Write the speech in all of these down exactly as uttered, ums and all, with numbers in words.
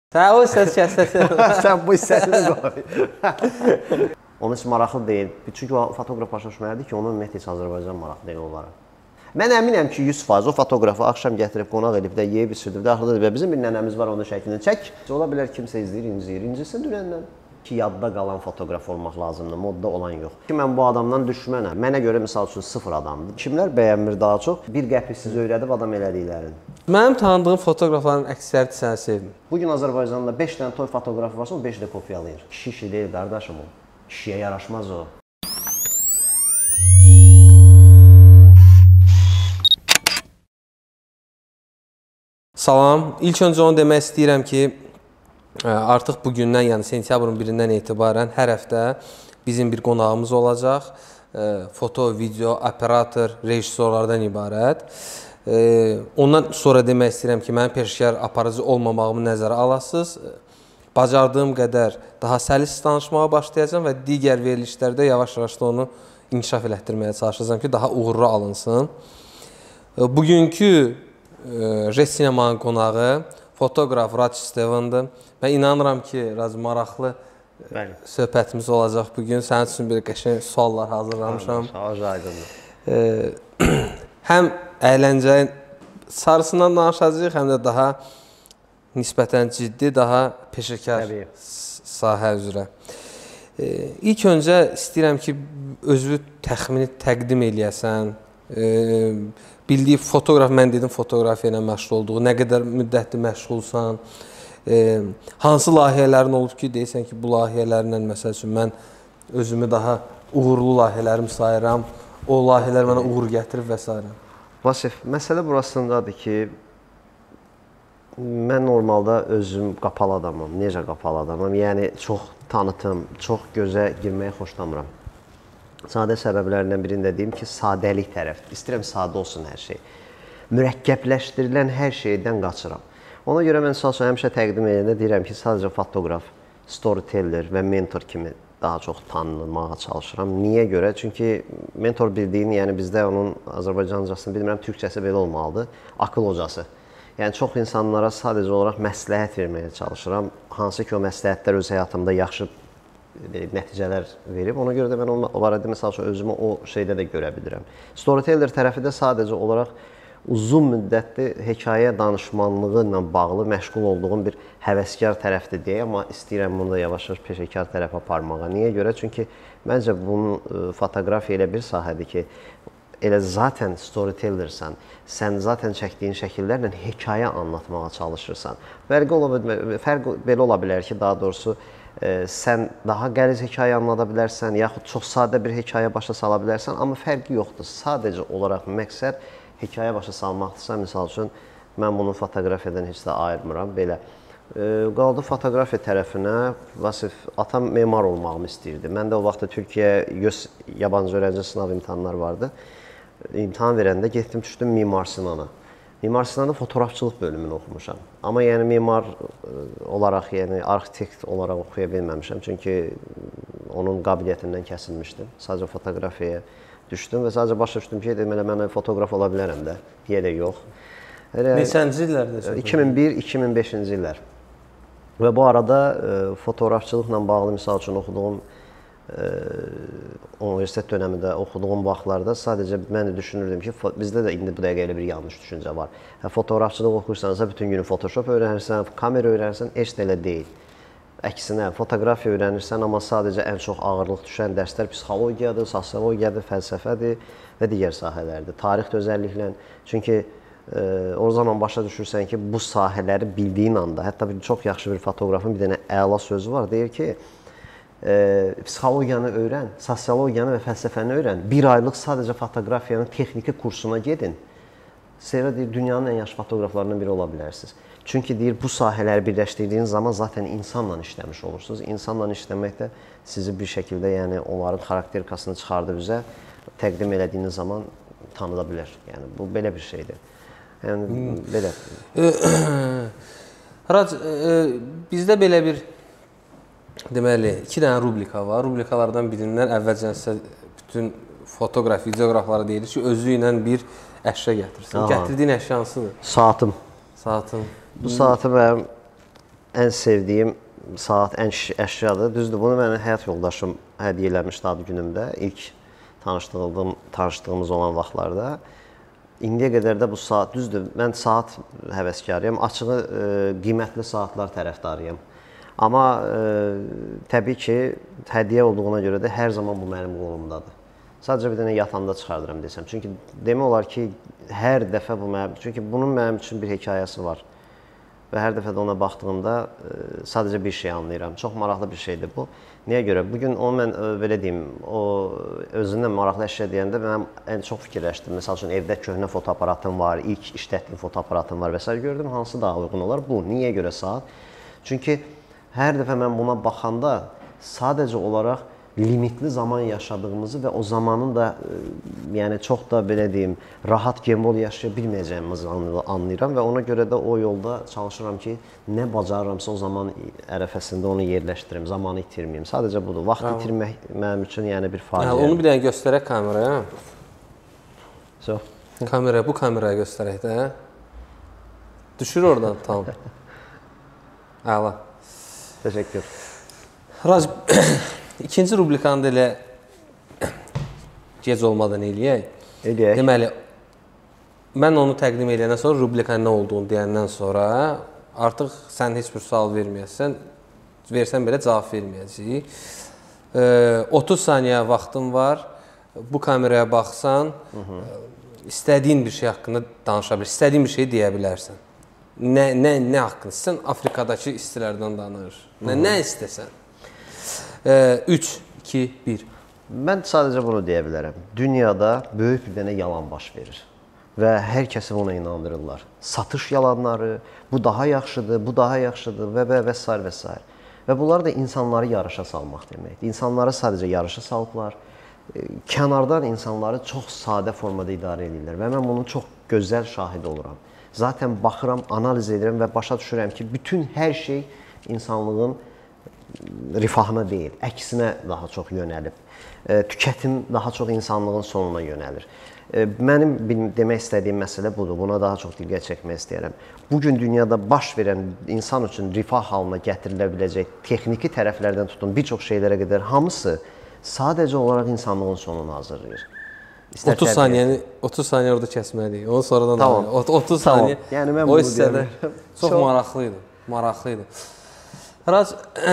Sən o səs kəsəsən. Sən bu hissəsini qoy. Onun üçün maraqlı deyil. Çünki o fotoqraf başa düşməlidir ki, onun ümumiyyətlə heç Azərbaycan maraqlı deyil onlara. Mən əminəm ki, yüz faiz o fotoqrafı axşam gətirib qonaq edib də yeyib içirib də axırda və bizim bir nənəmiz var onun şəklini çək. Ola bilər kimsə izləyir, inciyir. İncisin dünəndən. Ki, yadda qalan fotoqraf olmaq lazımdır, modda olan yox. Ki, mən bu adamdan düşmənəm. Mənə görə, misal üçün, sıfır adamdır. Kimlər bəyənmir daha çox? Bir qəpisiz öyrədib adam elədiklərini. Mənim tanıdığım fotoqrafların əksəriyyəti səni sevmir. Bugün Azərbaycanda beş dənə toy fotoqrafı varsa, o beş də kopyalayır. Kişi işi deyil, qardaşım o. Kişiyə yaraşmaz o. Salam. İlk öncə onu demək istəyirəm ki, artıq bugündən, yəni sentyabrın birindən etibarən hər həftə bizim bir qonağımız olacaq. Foto, video, operator, rejissorlardan ibarət. Ondan sonra demək istəyirəm ki, mənim peşəkar aparıcı olmamağımı nəzərə alasınız. Bacardığım qədər daha səlis danışmağa başlayacağam və digər verilişlərdə yavaş-yavaş da onu inkişaf elətdirməyə çalışacağam ki, daha uğurlu alınsın. Bugünkü Res Sinemanın qonağı fotoqraf Raç Stevendir. Mən inanıram ki, Rac, maraqlı Bəli. söhbətimiz olacaq bugün. Sənin üçün bir qəşəng suallar hazırlamışam. Sağ ol, aydındır. Həm əyləncəyin sarısından danışacağıq, həm də daha nisbətən ciddi, daha peşəkar Təbii. sahə üzrə. İlk öncə istəyirəm ki, özünü təxmini təqdim eləyəsən. Bildiyi fotoqraf, mən dedim fotoqrafiya ilə məşğul olduğu, nə qədər müddətli məşğulsan, hansı layihələrin olub ki, deyirsən ki, bu layihələrlə, məsəl üçün, mən özümü daha uğurlu layihələrim sayıram, o layihələr mənə uğur gətirib və s. Vasif, məsələ burasındadır ki, mən normalda özüm qapalı adamam. Necə qapalı adamam? Yəni, çox tanıtım, çox gözə girməyi xoşlamıram. Sadə səbəblərindən birində deyim ki, sadəlik tərəf. İstəyirəm sadə olsun hər şey. Mürəkkəbləşdirilən hər şeydən qaçıram. Ona görə mən salsın, həmişə təqdim edəndə deyirəm ki, sadəcə fotoqraf, storyteller və mentor kimi daha çox tanınmağa çalışıram. Niyə görə? Çünki mentor bildiyin, yəni bizdə onun Azərbaycancasını bilmirəm, türkçəsi belə olmalıdır, akıl hocası. Yəni, çox insanlara sadəcə olaraq məsləhət verməyə çalışıram. Hansı ki, o məsləhətlər öz həyatımda yaxşı nəticələr verib. Ona görə də mən o barədə, məsəl üçün, özümü o şeydə də görə bilirəm. Storyteller tərəfi də sadəcə olaraq uzun müddətli hekayə danışmanlığı ilə bağlı məşğul olduğum bir həvəskar tərəfdir deyə, amma istəyirəm bunu da yavaş-yavaş peşəkar tərəfə aparmağa. Niyə görə? Çünki məncə bunun fotoqrafiya elə bir sahədir ki, elə zaten storytellersən, sən zaten çəkdiyin şəkillərlə hekayə anlatmağa çalışırsan. Fərq belə ola bilər ki, daha doğrusu, sən daha qəliz hekayə anlada bilərsən, yaxud çox sadə bir hekayə başa sala bilərsən, amma fərqi yoxdur. Sadəcə olaraq məqsəd hekayə başa salmaqdırsa, misal üçün, mən bunu fotoqrafiyadan heç də ayırmıram, belə. Qaldı fotoqrafiya tərəfinə, Vasif, atam memar olmağımı istəyirdi. Mən də o vaxtda Türkiyə yabancı öğrenci sınav imtihanlar vardı. İmtihan verəndə getdim, düşdüm Mimar Sinana. Mimar Sinan'da fotoğrafçılıq bölümünü oxumuşam. Amma yəni mimar olaraq, yəni arxitekt olaraq oxuya bilməmişəm. Çünki onun qabiliyyətindən kəsilmişdim. Sadəcə fotoqrafiyaya düşdüm və sadəcə başa düşdüm ki, deməli, mən fotoqraf ola bilərəm də, deyə də yox. Neçənci illərdə? iki min bir iki min beşinci illər. Və bu arada fotoqrafçılıqla bağlı, misal üçün, oxuduğum universitet dönəmində oxuduğum vaxtlarda sadəcə mən düşünürdüm ki, bizdə də indi bu dəqiqə elə bir yanlış düşüncə var. Fotoqrafçılıq oxursansa, bütün günü Photoshop öyrənirsən, kamera öyrənirsən, heç də elə deyil. Əksinə, fotoqrafiya öyrənirsən, amma sadəcə ən çox ağırlıq düşən dərslər psixologiyadır, sosiologiyadır, fəlsəfədir və digər sahələrdir. Tarix özəlliklə, çünki o zaman başa düşürsən ki, bu sahələri bildiyin anda, hətta bir çox yaxşı bir fotoqrafın bir dənə əla sözü var, deyir ki, psixologiyanı öyrən, sosiologiyanı və fəlsəfəni öyrən, bir aylıq sadəcə fotoqrafiyanın texniki kursuna gedin. Sonra deyir, dünyanın ən yaxşı fotoqraflarından biri ola bilərsiniz. Çünki deyir, bu sahələri birləşdirdiyiniz zaman zaten insanla işləmiş olursunuz. İnsanla işləmək də sizi bir şəkildə, yəni onların xarakterikasını çıxardıb üzə təqdim elədiyiniz zaman tanıda bilər. Yəni, bu belə bir şeydir. Yəni, belə. Rac, bizdə belə bir deməli, iki dənə rubrika var. Rubrikalardan birindən əvvəlcə sizə bütün fotoqraf, videoqraflara deyilir ki, özü ilə bir əşya gətirsin. Gətirdiyin əşya hansıdır? Saatım. Saatım. Bu saatı mənim ən sevdiyim saat, ən əşyadır. Düzdür, bunu mənə həyat yoldaşım hədiyyə eləmişdi ad günümdə, ilk tanışdığım, tanışdığımız olan vaxtlarda. İndiyə qədər də bu saat, düzdür, mən saat həvəskarıyam, açığı e, qiymətli saatlar tərəfdarıyam. Amma e, təbii ki, hədiyyə olduğuna görə də hər zaman bu mənim qolumdadır. Sadəcə bir dənə yatanda çıxardıram desəm. Çünki demək olar ki, hər dəfə bu mənim, çünki bunun mənim üçün bir hekayəsi var. Və hər dəfə də ona baxdığımda e, sadəcə bir şey anlayıram. Çox maraqlı bir şeydir bu. Niyə görə? Bugün onu mən e, belə deyim, o özündən maraqlı əşya deyəndə mən ən çox fikirləşdim. Məsəl üçün evdə köhnə fotoaparatım var, ilk işlətdiyim fotoaparatım var və s. gördüm hansı daha uyğun olar. Bu niyə görə saat? Çünki hər dəfə mən buna baxanda sadəcə olaraq limitli zaman yaşadığımızı və o zamanın da yəni çox da belə deyim, rahat gembol yaşaya bilməyəcəyimizi anlayıram və ona görə də o yolda çalışıram ki, nə bacarıramsa o zaman ərəfəsində onu yerləşdirim, zamanı itirməyim. Sadəcə budur. Vaxt itirmək mənim üçün yəni bir faciə. Onu bir dənə göstərək kameraya. Çox. Kameraya, bu kameraya göstərək də. Düşür oradan tam. Əla. Təşəkkür. Raj, ikinci rubrikanı da elə gec olmadan eləyək. Eləyək. Deməli, mən onu təqdim eləyəndən sonra, rubrikanın nə olduğunu deyəndən sonra artıq sən heç bir sual verməyəsən, versən belə cavab verməyəcəyik. otuz saniyə vaxtın var. Bu kameraya baxsan, Hı -hı. istədiyin bir şey haqqında danışa bilərsən, istədiyin bir şey deyə bilərsən. Nə, nə, nə haqqında? Sən Afrikadakı istilərdən danış. Nə, nə istəsən? üç, iki, bir. Mən sadəcə bunu deyə bilərəm. Dünyada böyük bir dənə yalan baş verir və hər kəsi ona inandırırlar. Satış yalanları, bu daha yaxşıdır, bu daha yaxşıdır və və və s. və s. Və bunlar da insanları yarışa salmaq deməkdir. İnsanları sadəcə yarışa salıblar. Kənardan insanları çox sadə formada idarə edirlər və mən bunun çox gözəl şahidi oluram. Zaten baxıram, analiz edirəm və başa düşürəm ki, bütün hər şey insanlığın rifahına deyil, əksinə daha çox yönəlib. Tükətim daha çox insanlığın sonuna yönəlir. Mənim demək istədiyim məsələ budur, buna daha çox diqqət çəkmək istəyirəm. Bugün dünyada baş verən insan üçün rifah halına gətirilə biləcək texniki tərəflərdən tutun bir çox şeylərə qədər hamısı sadəcə olaraq insanlığın sonunu hazırlayır. otuz saniyəni, otuz saniyə orada kəsməliyik. Onu sonradan tamam. otuz saniyə. Yəni mən o hissədə çox, çox maraqlıydı. Maraqlıydı. Raj, ə,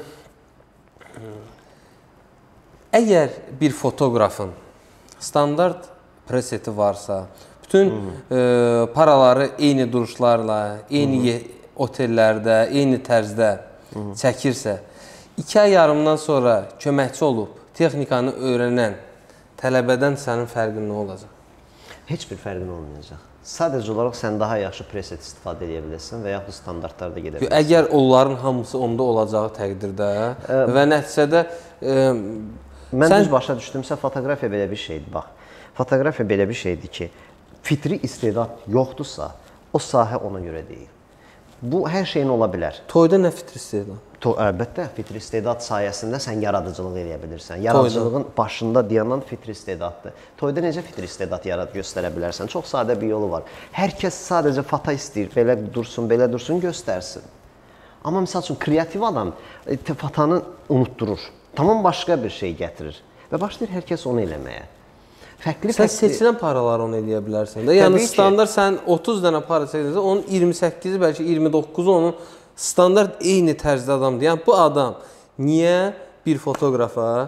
əgər bir fotoqrafın standart preseti varsa, bütün ə, paraları eyni duruşlarla, eyni otellərdə, eyni tərzdə çəkirsə, iki ay yarımdan sonra köməkçi olub texnikanı öyrənən tələbədən sənin fərqin nə olacaq? Heç bir fərqin olmayacaq. Sadəcə olaraq sən daha yaxşı preset istifadə edə bilirsən və yaxud standartlarda gedə bilirsən. Əgər onların hamısı onda olacağı təqdirdə ə, və nəticədə ə, mən sən... düz başa düşdümsə, fotoqrafiya belə bir şeydir. Bax, fotoqrafiya belə bir şeydir ki, fitri istedad yoxdursa, o sahə ona görə deyil. Bu hər şeyin ola bilər. Toyda nə fitri istedad? To, əlbəttə, fitri istedad sayəsində sən yaradıcılıq edə bilirsən. Yaradıcılığın Toyda. başında dayanan fitri istedaddır. Toyda necə fitri istedad yarad göstərə bilərsən? Çox sadə bir yolu var. Hər kəs sadəcə foto istəyir, belə dursun, belə dursun, göstərsin. Amma misal üçün, kreativ adam fotanı unutdurur. Tamam başqa bir şey gətirir və başlayır hər kəs onu eləməyə. Fərqli, sən fərqli... seçilən paraları onu eləyə bilərsən də. Yəni standart sən otuz dənə para çəkirsən, onun iyirmi səkkizi, bəlkə iyirmi doqquzu onun standart eyni tərzdə adamdır. Yəni bu adam niyə bir fotoqrafa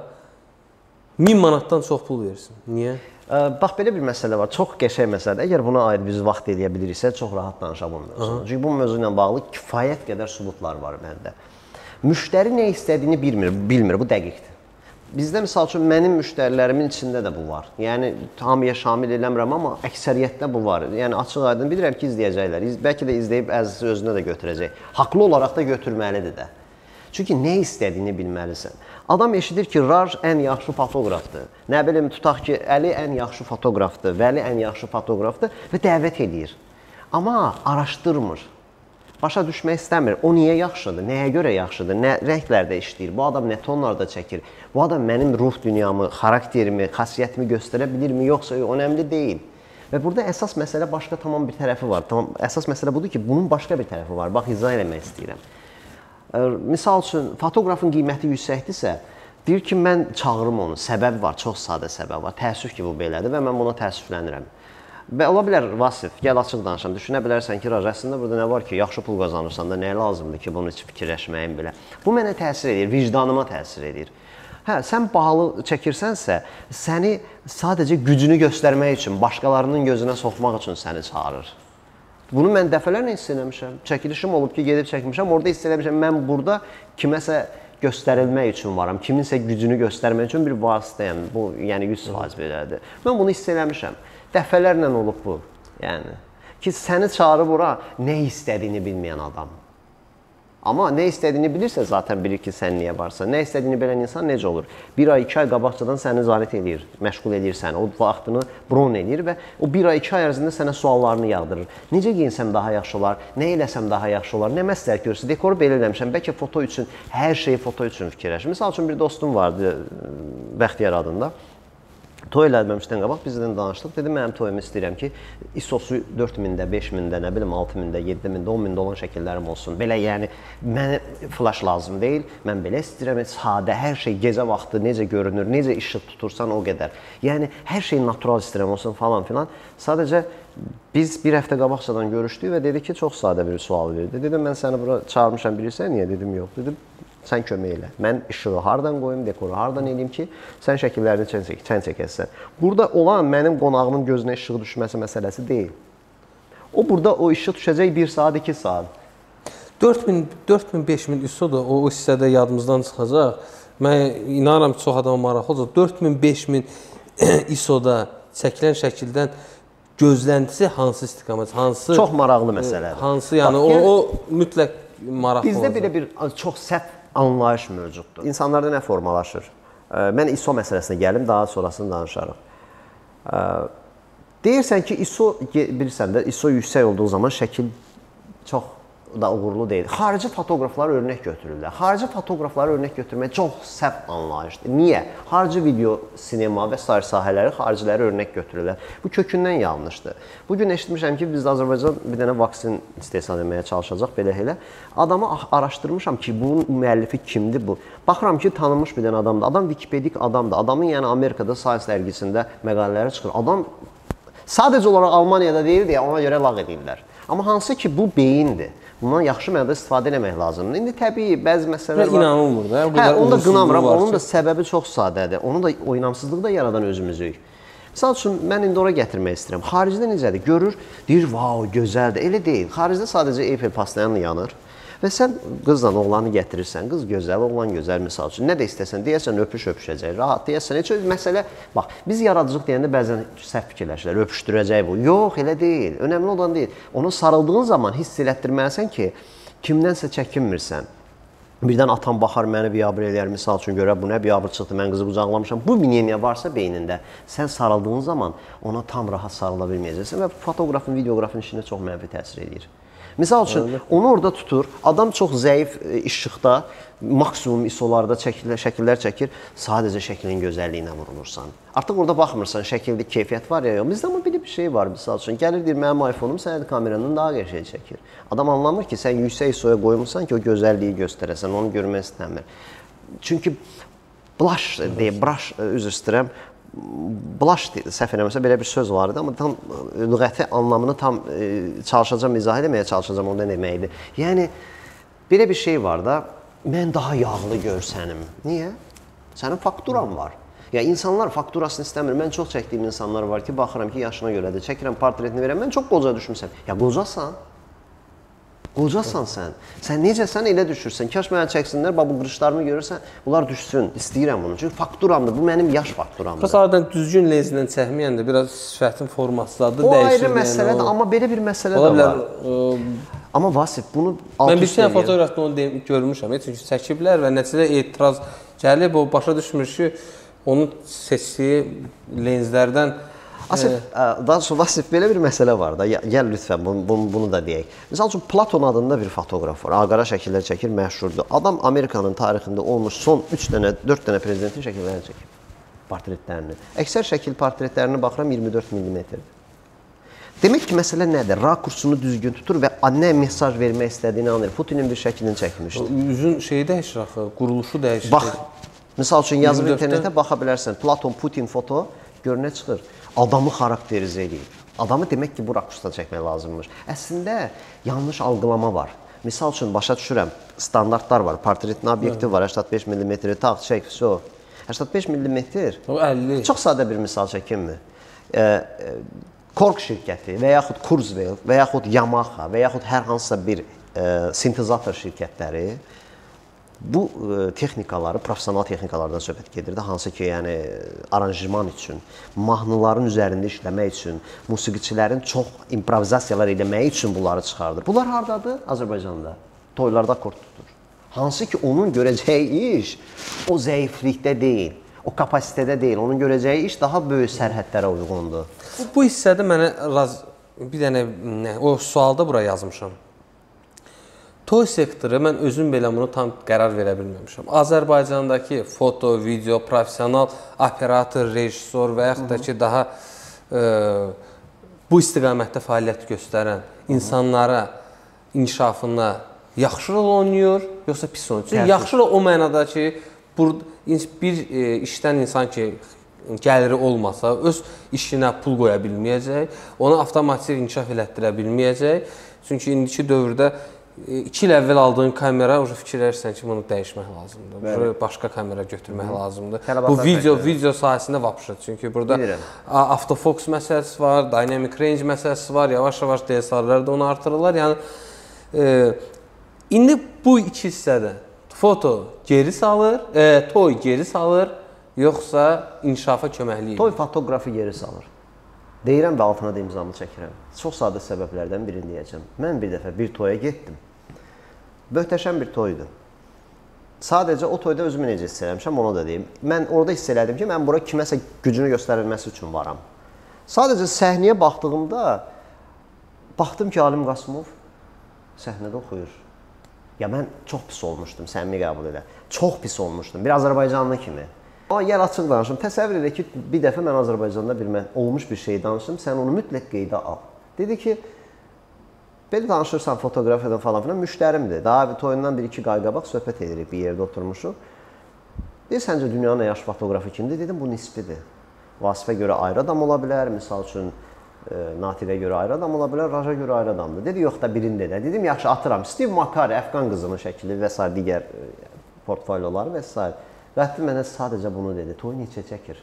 min manatdan çox pul versin? Niyə? Bax, belə bir məsələ var. Çox qəşəng məsələdir. Əgər buna ayrı biz vaxt eləyə biliriksə, çox rahat danışa bu mövzunu. Çünki bu mövzu ilə bağlı kifayət qədər sübutlar var məndə. Müştəri nə istədiyini bilmir, bilmir. Bu dəqiqdir. Bizdə misal üçün mənim müştərilərimin içində də bu var. Yəni hamıya şamil eləmirəm, amma əksəriyyətdə bu var. Yəni açıq aydın bilirəm ki, izləyəcəklər. Bəlkə də izləyib əzizi özünə də götürəcək. Haqlı olaraq da götürməlidir də. Çünki nə istədiyini bilməlisən. Adam eşidir ki, Raj ən yaxşı fotoqrafdır. Nə bilim, tutaq ki, Əli ən yaxşı fotoqrafdır, Vəli ən yaxşı fotoqrafdır və dəvət edir. Amma araşdırmır. Başa düşmək istəmir. O niyə yaxşıdır? Nəyə görə yaxşıdır? Nə rənglərdə işləyir? Bu adam nə tonlarda çəkir? Bu adam mənim ruh dünyamı, xarakterimi, xasiyyətimi göstərə bilirmi? Yoxsa önəmli deyil. Və burada əsas məsələ başqa tamam bir tərəfi var. Tamam, əsas məsələ budur ki, bunun başqa bir tərəfi var. Bax, izah eləmək istəyirəm. Misal üçün, fotoqrafın qiyməti yüksəkdirsə, deyir ki, mən çağırım onu, səbəbi var, çox sadə səbəbi var, təəssüf ki, bu belədir və mən buna təəssüflənirəm. Və ola bilər, Vasif, gəl açıq danışam, düşünə bilərsən ki, Raj, əslində burada nə var ki, yaxşı pul qazanırsan da, nəyə lazımdır ki, bunu heç fikirləşməyim belə. Bu mənə təsir edir, vicdanıma təsir edir. Hə, sən bahalı çəkirsənsə, səni sadəcə gücünü göstərmək üçün, başqalarının gözünə soxmaq üçün səni çağırır. Bunu mən dəfələrlə hiss eləmişəm. Çəkilişim olub ki, gedib çəkmişəm, orada hiss eləmişəm, mən burada kiməsə göstərilmək üçün varam, kiminsə gücünü göstərmək üçün bir vasitəyəm. Bu, yəni yüz faiz belədir. Mən bunu hiss eləmişəm. Dəfələrlə olub bu. Yəni ki, səni çağırıb ora nə istədiyini bilməyən adam. Amma nə istədiyini bilirsə, zaten bilir ki, sən niyə varsa. Nə istədiyini bilən insan necə olur? Bir ay, iki ay qabaqcadan səni zarət edir, məşğul edir səni, o vaxtını bron edir və o bir ay, iki ay ərzində sənə suallarını yağdırır. Necə giyinsəm daha yaxşı olar, nə eləsəm daha yaxşı olar, nə məsləhət görürsə, dekoru belə eləmişəm, bəlkə foto üçün, hər şeyi foto üçün fikirləşim. Misal üçün bir dostum vardı, Bəxtiyar adında. Toy eləməmişdən qabaq bizdən danışdıq. Dedim, mənim toyumu istəyirəm ki, I S O-su dörd mində, beş mində, nə bilim, altı mində, yeddi mində, on mində olan şəkillərim olsun. Belə, yəni, mənə flash lazım deyil. Mən belə istəyirəm, sadə, hər şey gecə vaxtı necə görünür, necə işıq tutursan o qədər. Yəni, hər şey natural istəyirəm olsun falan filan. Sadəcə, biz bir həftə qabaqcadan görüşdük və dedi ki, çox sadə bir sual verdi. Dedim, mən səni bura çağırmışam, bilirsən niyə? Dedim, yox. Dedim, sən kömək elə. Mən işığı hardan qoyum, dekoru hardan eləyim ki, sən şəkillərini çən çəkəsən. Burada olan mənim qonağımın gözünə işığı düşməsi məsələsi deyil. O, burada o işıq düşəcək bir saat, iki saat. dörd min, beş min I S O da o hissədə yadımızdan çıxacaq. Mən inanıram ki, çox adama maraqlı olacaq. dörd min, beş min I S O-da çəkilən şəkildən gözləntisi hansı istiqamət, hansı... Çox maraqlı məsələdir. Hansı, yəni o, o mütləq maraqlı olacaq. Bizdə belə bir çox səhv anlayış mövcuddur. İnsanlarda nə formalaşır? Mən I S O məsələsinə gəlim, daha sonrasını danışarım. Deyirsən ki, I S O, bilirsən də, I S O yüksək olduğu zaman şəkil çox da uğurlu deyil. Xarici fotoqrafları örnək götürürlər. Xarici fotoqrafları örnək götürmək çox səhv anlayışdır. Niyə? Xarici video, sinema və sair sahələri xariciləri örnək götürürlər. Bu kökündən yanlışdır. Bugün eşitmişəm ki, biz Azərbaycan bir dənə vaksin istehsal etməyə çalışacaq, belə elə. Adamı araşdırmışam ki, bunun müəllifi kimdir bu? Baxıram ki, tanınmış bir dənə adamdır. Adam Wikipedik adamdır. Adamın yəni Amerikada Science dərgisində məqalələri çıxır. Adam sadəcə olaraq Almaniyada deyil deyə ona görə lağ edirlər. Amma hansı ki, bu beyindir. Bundan yaxşı mənada istifadə eləmək lazımdır. İndi təbii bəzi məsələlər var. İnanılmır da. Hə, onu da qınamıram. Onun da səbəbi çox sadədir. Onun da oynamsızlığı da yaradan özümüzük. Misal üçün, mən indi ora gətirmək istəyirəm. Xaricdə necədir? Görür, deyir, vau, gözəldir. Elə deyil. Xaricdə sadəcə Eiffel pastayanla yanır. Və sən qızla oğlanı gətirirsən, qız gözəl, oğlan gözəl, misal üçün. Nə də istəsən, deyəsən, öpüş öpüşəcək, rahat deyəsən. Heç məsələ, bax, biz yaradıcılıq deyəndə bəzən səhv fikirləşirlər, öpüşdürəcək bu. Yox, elə deyil, önəmli olan deyil. Onu sarıldığın zaman hiss elətdirməlisən ki, kimdənsə çəkinmirsən. Birdən atan baxar, məni biabır eləyər, misal üçün görə, bu nə biabır çıxdı, mən qızı qucaqlamışam. Bu miniyyə varsa beynində, sən sarıldığın zaman ona tam rahat sarıla bilməyəcəksən və fotoqrafın, videoqrafın işində çox mənfi təsir edir. Misal üçün, onu orada tutur, adam çox zəif işıqda, maksimum I S O-larda şəkillər çəkir, sadəcə şəklin gözəlliyinə vurulursan. Artıq orada baxmırsan, şəkildə keyfiyyət var ya, yox. Bizdə amma bir şey var, misal üçün, gəlir deyir, mənim iPhone-um sənəd kameranın daha qəşəng çəkir. Adam anlamır ki, sən yüksək I S O-ya qoymuşsan ki, o gözəlliyi göstərəsən, onu görmək istəmir. Çünki blush deyə, brush, üzr istəyirəm, blush səhv eləməsə belə bir söz var idi, amma tam lüğəti anlamını tam e, çalışacağım, izah eləməyə çalışacağım, ondan deməkdir. Yəni, belə bir şey var da, mən daha yağlı görsənim. Niyə? Sənin fakturan var. Ya, insanlar fakturasını istəmir. Mən çox çəkdiyim insanlar var ki, baxıram ki, yaşına görədir, çəkirəm portretini verəm, mən çox qoca düşmüsən. Ya, qocasan. Qocasan sən. Sən necəsən elə düşürsən. Kaş mənə çəksinlər, bu qırışlarımı görürsən, bunlar düşsün. İstəyirəm bunu. Çünki fakturamdır. Bu mənim yaş fakturamdır. Xəsarətən düzgün lenslə çəkməyəndə biraz sifətin formasıdır, dəyişir. O ayrı məsələdir, amma belə bir məsələ də var. Amma Vasif, bunu alt-üst mən bir sənə fotoqrafda onu görmüşəm. Çünki çəkiblər və nəticədə etiraz gəlib, o başa düşmür ki, onun seçdiyi lenslərdən Asif, daha sonra Vasif, belə bir məsələ var da, gəl lütfən bunu, bunu, bunu da deyək. Misal üçün, Platon adında bir fotoqraf var, ağara şəkillər çəkir, məşhurdur. Adam Amerikanın tarixində olmuş son üç dənə, dörd dənə prezidentin şəkillərini çəkir, portretlərini. Əksər şəkil portretlərini baxıram iyirmi dörd millimetrdir. Demək ki, məsələ nədir? Rakursunu düzgün tutur və nə mesaj vermək istədiyini anlayır. Putinin bir şəklini çəkmişdi. Üzün şeyi dəyişir axı, quruluşu dəyişir. Bax, misal üçün yazıb internetə baxa bilərsən. Platon, Putin foto görünə çıxır. Adamı xarakterizə edir. Adamı demək ki, bu rakursda çəkmək lazımmış. Əslində, yanlış algılama var. Misal üçün, başa düşürəm, standartlar var. Portretin obyektiv var, səksən beş millimetr, tağ, çək, so. səksən beş millimetr. O əlli. Çox sadə bir misal çəkinmi? Kork şirkəti və yaxud Kurzweil və yaxud Yamaha və yaxud hər hansısa bir sintezator şirkətləri bu texnikaları, professional texnikalardan söhbət gedirdi. Hansı ki, yəni aranjman üçün, mahnıların üzərində işləmək üçün, musiqiçilərin çox improvizasiyalar eləmək üçün bunları çıxardır. Bunlar hardadır? Azərbaycanda. Toylarda kort tutur. Hansı ki, onun görəcəyi iş o zəiflikdə deyil, o kapasitədə deyil. Onun görəcəyi iş daha böyük sərhədlərə uyğundur. Bu, bu hissədə mənə raz, bir dənə o sualda bura yazmışam. Toy sektoru, mən özüm belə bunu tam qərar verə bilməmişəm. Azərbaycandakı foto, video, professional operator, rejissor və yaxud da ki, daha e, bu istiqamətdə fəaliyyət göstərən insanlara inkişafına yaxşı rol oynayır, yoxsa pis oynayır? Yaxşı rol o mənada ki, bir e, işdən insan ki, gəliri olmasa, öz işinə pul qoya bilməyəcək, onu avtomatik inkişaf elətdirə bilməyəcək. Çünki indiki dövrdə iki il əvvəl aldığın kamera fikirləşirsən ki, bunu dəyişmək lazımdır. Başqa kamera götürmək Hı -hı. lazımdır. Bu video video sahəsində vapşır. Çünki burada autofokus məsələsi var, dynamic range məsələsi var, yavaş-yavaş D S R-lər də onu artırırlar. Yəni e, indi bu iki hissədə foto geri salır, e, toy geri salır, yoxsa inkişafa köməklik? Toy fotoqrafı geri salır. Deyirəm və altına da imzamı çəkirəm. Çox sadə səbəblərdən birini deyəcəm. Mən bir dəfə bir toya getdim. Möhtəşəm bir toydu. Sadəcə o toyda özümü necə hiss eləmişəm, onu da deyim. Mən orada hiss elədim ki, mən bura kiməsə gücünü göstərilməsi üçün varam. Sadəcə səhnəyə baxdığımda, baxdım ki, Alim Qasımov səhnədə oxuyur. Ya mən çox pis olmuşdum, səmimi qəbul edə. Çox pis olmuşdum, bir Azərbaycanlı kimi. Amma gəl açıq danışım, təsəvvür edək ki, bir dəfə mən Azərbaycanda bir mən olmuş bir şey danışım, sən onu mütləq qeydə al. Dedi ki, belə danışırsan fotoqrafiyadan falan filan, müştərimdir. Daha bir toyundan bir iki qayqabaq söhbət edirik, bir yerdə oturmuşuq. Deyir, səncə dünyanın yaş fotoqrafı kimdir? Dedim, bu nisbidir. Vasifə görə ayrı adam ola bilər, misal üçün e, Natiqə görə ayrı adam ola bilər, Raja görə ayrı adamdır. Dedi, yox da birində də. Dedim, yaxşı, atıram. Steve Makari, Əfqan qızının şəkili və s. digər e, portfolyoları və s. Rəhdi mənə sadəcə bunu dedi, toy neçə çəkir?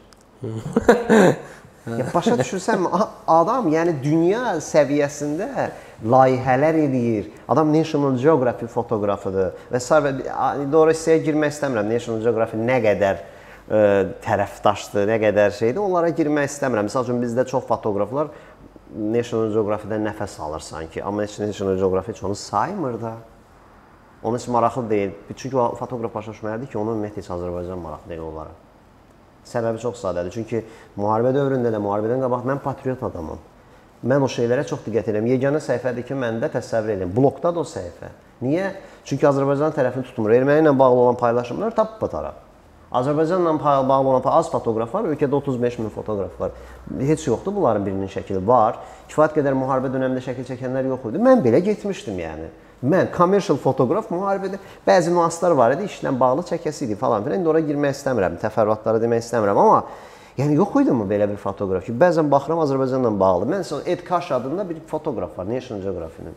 Ya, başa düşürsən, adam yəni dünya səviyyəsində layihələr edir. Adam National Geographic fotoqrafıdır və s. Doğru hissəyə girmək istəmirəm. National Geographic nə qədər e, tərəfdaşdır, nə qədər şeydir, onlara girmək istəmirəm. Misal üçün, bizdə çox fotoqraflar National Geographic-dən nəfəs alır sanki. Amma National Geographic onu saymır da. Onun için maraqlı deyil. Çünki o fotoqraf başa düşməlidir ki, onun ümumiyyətlə heç Azərbaycan maraqlı deyil onlara. Səbəbi çox sadədir. Çünki müharibə dövründə də, müharibədən qabaq mən patriot adamım. Mən o şeylərə çox diqqət edirəm. Yeganə səhifədir ki, məndə təsəvvür edin. Blokda da o səhifə. Niyə? Çünki Azərbaycan tərəfini tutmur. Erməni ilə bağlı olan paylaşımlar tap patara. Azərbaycanla bağlı olan az fotoqraf var, ölkədə otuz beş min fotoqraf var. Heç yoxdur bunların birinin şəkili. Var. Kifayət qədər müharibə dönəmində şəkil çəkənlər yox idi. Mən belə getmişdim yəni. Mən commercial fotoqraf müharibədə bəzi nüanslar var idi, işlə bağlı çəkəsi idi falan filan. İndi ora girmək istəmirəm, təfərrüatlara demək istəmirəm, amma yəni yox idi mi belə bir fotoqraf ki, bəzən baxıram Azərbaycanla bağlı. Mən Ed Kaş adında bir fotoqraf var, National Geographic-nin.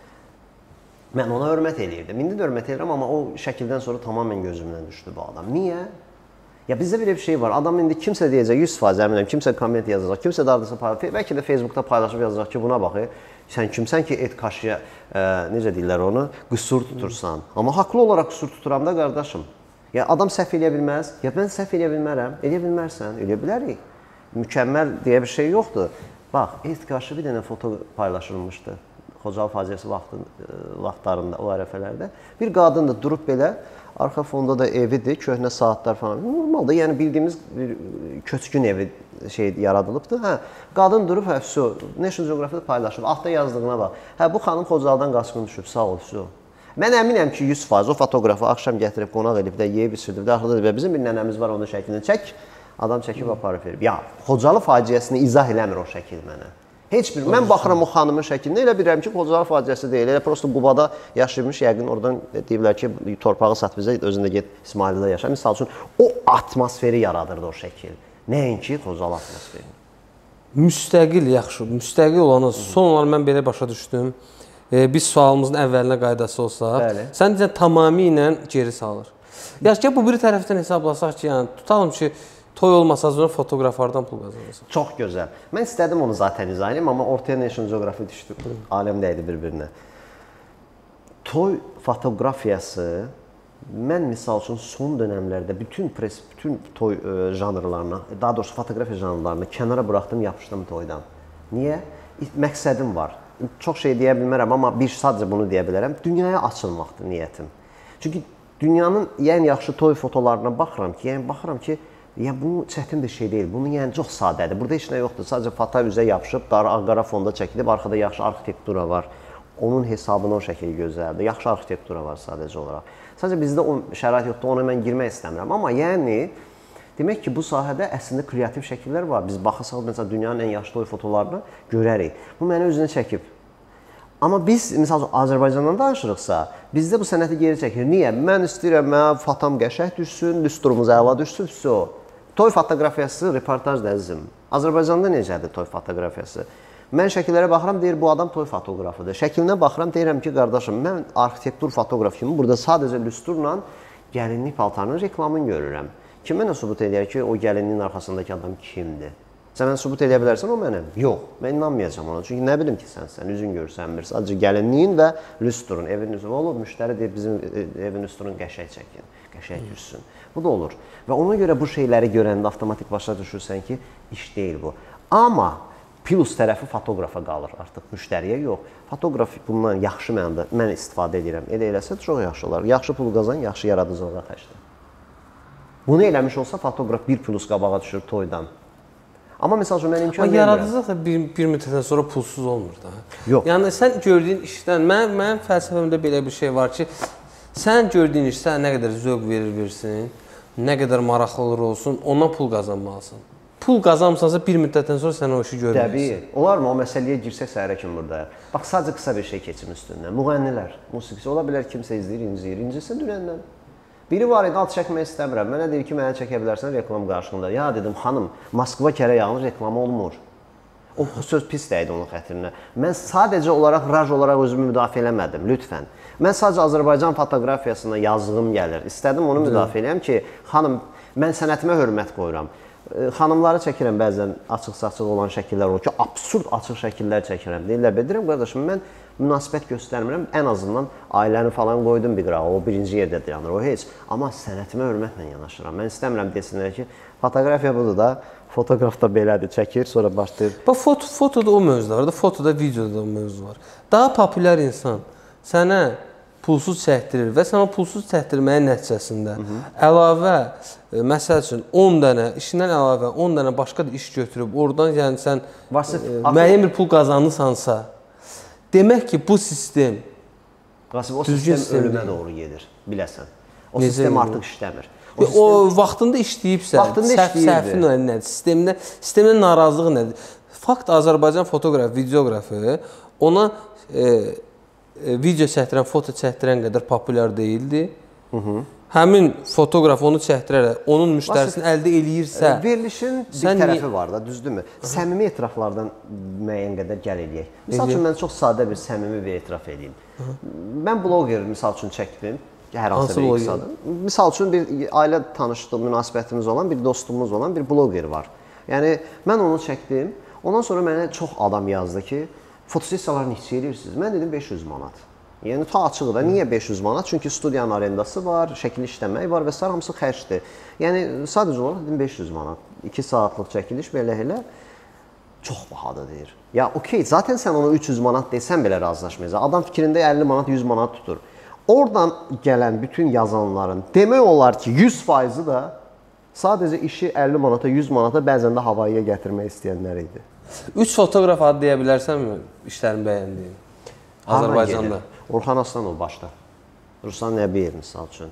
Mən ona hörmət eləyirdim. İndi də hörmət edirəm, amma o şəkildən sonra tamamilə gözümdən düşdü bu adam. Niyə? Ya bizdə belə bir şey var. Adam indi kimsə deyəcək yüz faiz əminəm, kimsə komment yazacaq, kimsə də ardasa paylaşacaq, bəlkə də Facebookda paylaşıb yazacaq ki, buna bax, sən kimsən ki, Ed Kaşıya, e, necə deyirlər onu, qüsur tutursan. Amma haqlı olaraq qüsur tuturam da qardaşım. Ya adam səhv eləyə bilməz, ya mən səhv eləyə bilmərəm, eləyə bilmərsən, eləyə bilərik. Mükəmməl deyə bir şey yoxdur. Bax, Ed Kaşı bir dənə foto paylaşılmışdı. Xocalı faciəsi vaxtlarında, o ərəfələrdə. Bir qadın da durub belə, arxa fonda da evidir, köhnə saatlar falan. Normalda, yəni bildiyimiz bir köçkün evi şey yaradılıbdır. Hə, qadın durub, hə, vəsə, National Geographic-də paylaşıb, altda yazdığına bax. Hə, bu xanım Xocalıdan qaçqın düşüb, sağ ol, vəsə. Mən əminəm ki, yüz faiz o fotoqrafı axşam gətirib, qonaq edib də, yeyib, içirib də, axırda da bizim bir nənəmiz var, onun şəklini çək, adam çəkib aparıb verib. Ya, Xocalı faciəsini izah eləmir o şəkil mənə. Heç bir. Mən baxıram o xanımın şəklinə, elə bilirəm ki, Xocalı faciəsi deyil. Elə prosta Qubada yaşayırmış, yəqin oradan deyirlər ki, torpağı sat bizə, özündə get İsmaildə yaşa. Misal üçün, o atmosferi yaradırdı o şəkil. Nəinki Xocalı atmosferi. Müstəqil, yaxşı. Müstəqil olanı son olaraq mən belə başa düşdüm. E, biz sualımızın əvvəlinə qaydası olsa, Bəli. sən deyəcəksən tamamilə geri salır. Yaxşı, bu bir tərəfdən hesablasaq ki, yəni tutalım ki, toy olmasa sonra fotoqraflardan pul qazanırsan. Çox gözəl. Mən istədim onu zaten izah edeyim, amma ortaya National Geography düşdü. Aləm dəydi bir-birinə. Toy fotoqrafiyası, mən misal üçün son dönəmlərdə bütün pres, bütün toy e, janrlarına, daha doğrusu fotoqrafiya janrlarını kənara buraxdım, yapışdım toydan. Niyə? Məqsədim var. Çox şey deyə bilmərəm, amma bir sadəcə bunu deyə bilərəm. Dünyaya açılmaqdır niyyətim. Çünki dünyanın ən yaxşı toy fotolarına baxıram ki, yəni baxıram ki, ya bu çətin bir şey deyil. Bunu yəni çox sadədir. Burada heç nə yoxdur. Sadəcə foto üzə yapışıb, qara fonda çəkilib, arkada yaxşı arxitektura var. Onun hesabına o şəkil gözəldir. Yaxşı arxitektura var sadəcə olaraq. Sadəcə bizdə o şərait yoxdur, ona mən girmək istəmirəm. Amma yəni demək ki, bu sahədə əslində kreativ şəkillər var. Biz baxasaq məsələn dünyanın ən yaxşı toy fotolarını görərik. Bu məni özünə çəkib. Amma biz məsələn Azərbaycandan danışırıqsa, bizdə bu sənəti geri çəkir. Niyə? Mən istəyirəm, mənim fotom qəşəng düşsün, lüstrumuz əla düşsün, vəsə. Toy fotoqrafiyası reportaj əzizim. Azərbaycanda necədir toy fotoqrafiyası? Mən şəkillərə baxıram, deyir bu adam toy fotoqrafıdır. Şəklinə baxıram, deyirəm ki, qardaşım, mən arxitektur fotoqraf kimi burada sadəcə lüstrla gəlinlik paltarının reklamını görürəm. Kim mənə sübut edir ki, o gəlinliyin arxasındakı adam kimdir? Sən mənə sübut edə bilərsən, o mənəm. Yox, mən inanmayacağam ona. Çünki nə bilim ki, sən sən üzün görsənmir. Sadəcə gəlinliyin və lüstrun, evin lüstrun olur. Müştəri deyir, bizim evin lüstrun qəşəng çəkin, qəşəng düşsün. Bu da olur. Və ona görə bu şeyləri görəndə avtomatik başa düşürsən ki, iş deyil bu. Amma plus tərəfi fotoqrafa qalır artıq, müştəriyə yox. Fotoqraf bundan yaxşı mənada mən istifadə edirəm. Elə eləsə çox yaxşı olar. Yaxşı pul qazan, yaxşı yaradıcılığa xərclə. Bunu eləmiş olsa fotoqraf bir plus qabağa düşür toydan. Amma məsəl üçün mən imkan vermirəm. Yaradıcılıq da bir, bir müddətdən sonra pulsuz olmur da. Yox. Yəni sən gördüyün işdən, mən, mənim fəlsəfəmdə belə bir şey var ki, sən gördüyün iş sənə nə qədər zövq verir versin, nə qədər maraqlı olur olsun, ondan pul qazanmalısan. Pul qazanmısansa bir müddətdən sonra sən o işi görməyəsən. Təbii. Olarmı o məsələyə girsək səhərə kimi buradayıq. Bax, sadəcə qısa bir şey keçim üstündən. Müğənnilər, musiqisi ola bilər kimsə izləyir, inciyir, incisin dünəndən. Biri var idi, alt çəkmək istəmirəm. Mənə deyir ki, mənə çəkə bilərsən reklam qarşılığında. Ya dedim, xanım, Moskva kərə yağının reklamı olmur. O söz pis dəydi onun xətrinə. Mən sadəcə olaraq, raj olaraq özümü müdafiə eləmədim, lütfən. Mən sadəcə Azərbaycan fotoqrafiyasına yazdığım gəlir. İstədim onu müdafiə eləyəm ki, xanım, mən sənətimə hörmət qoyuram. Xanımları çəkirəm bəzən açıq-saçıq olan şəkillər olur ki, absurd açıq şəkillər çəkirəm. Deyirlər, deyirəm, qardaşım, mən münasibət göstərmirəm. Ən azından ailəni falan qoydum bir qırağa, o birinci yerdə dayanır, o heç. Amma sənətimə hörmətlə yanaşıram. Mən istəmirəm desinlər ki, fotoqrafiya budur da, fotoqraf da belədir, çəkir, sonra başlayır. Bax, foto, fotoda o mövzu var da, fotoda, videoda da o mövzu var. Daha populyar insan sənə pulsuz çəkdirir və sən o pulsuz çəkdirməyin nəticəsində Hı -hı. əlavə, e, məsəl üçün on dənə, işindən əlavə on dənə başqa da iş götürüb, oradan yəni sən Vasif, e, müəyyən bir pul qazanırsansa, demək ki, bu sistem Vasif, o sistem ölümə doğru gedir, biləsən. O Necə sistem olur? artıq işləmir. O, sistem... o vaxtında işləyibsə, vaxtında səhv, səhvin nədir? Sistemdə, sistemdə narazılığı nədir? Fakt Azərbaycan fotoqraf, videoqrafı ona e, video çəkdirən, foto çəkdirən qədər populyar deyildi. Hı -hı. Həmin fotoqraf onu çəkdirərək, onun müştərisini əldə eləyirsə... Verilişin bir tərəfi var da, düzdürmü? Səmimi etiraflardan müəyyən qədər gəl eləyək. Misal üçün, mən çox sadə bir səmimi bir etiraf edeyim. Hı -hı. Mən bloger, misal üçün, çəkdim. Hər hansı bir iqtisadı. Misal üçün, bir ailə tanışdığım, münasibətimiz olan, bir dostumuz olan bir bloger var. Yəni, mən onu çəkdim. Ondan sonra mənə çox adam yazdı ki, fotosessiyaları neçə edirsiniz? Mən dedim beş yüz manat. Yəni ta açığı da niyə beş yüz manat? Çünki studiyanın arendası var, şəkil işləmək var və s. hamısı xərcdir. Yəni sadəcə olaraq dedim beş yüz manat. iki saatlıq çəkiliş belə elə çox bahadır deyir. Ya okey, zaten sən ona üç yüz manat desən belə razılaşmayacaq. Adam fikrində əlli manat, yüz manat tutur. Oradan gələn bütün yazanların demək olar ki, yüz faizi da sadəcə işi əlli manata, yüz manata bəzən də havayıya gətirmək istəyənlər idi. Üç fotoqraf adı deyə bilərsənmi işlərini bəyəndiyin? Azərbaycanda. Orxan Aslanov başda. Ruslan Nəbiyev misal üçün.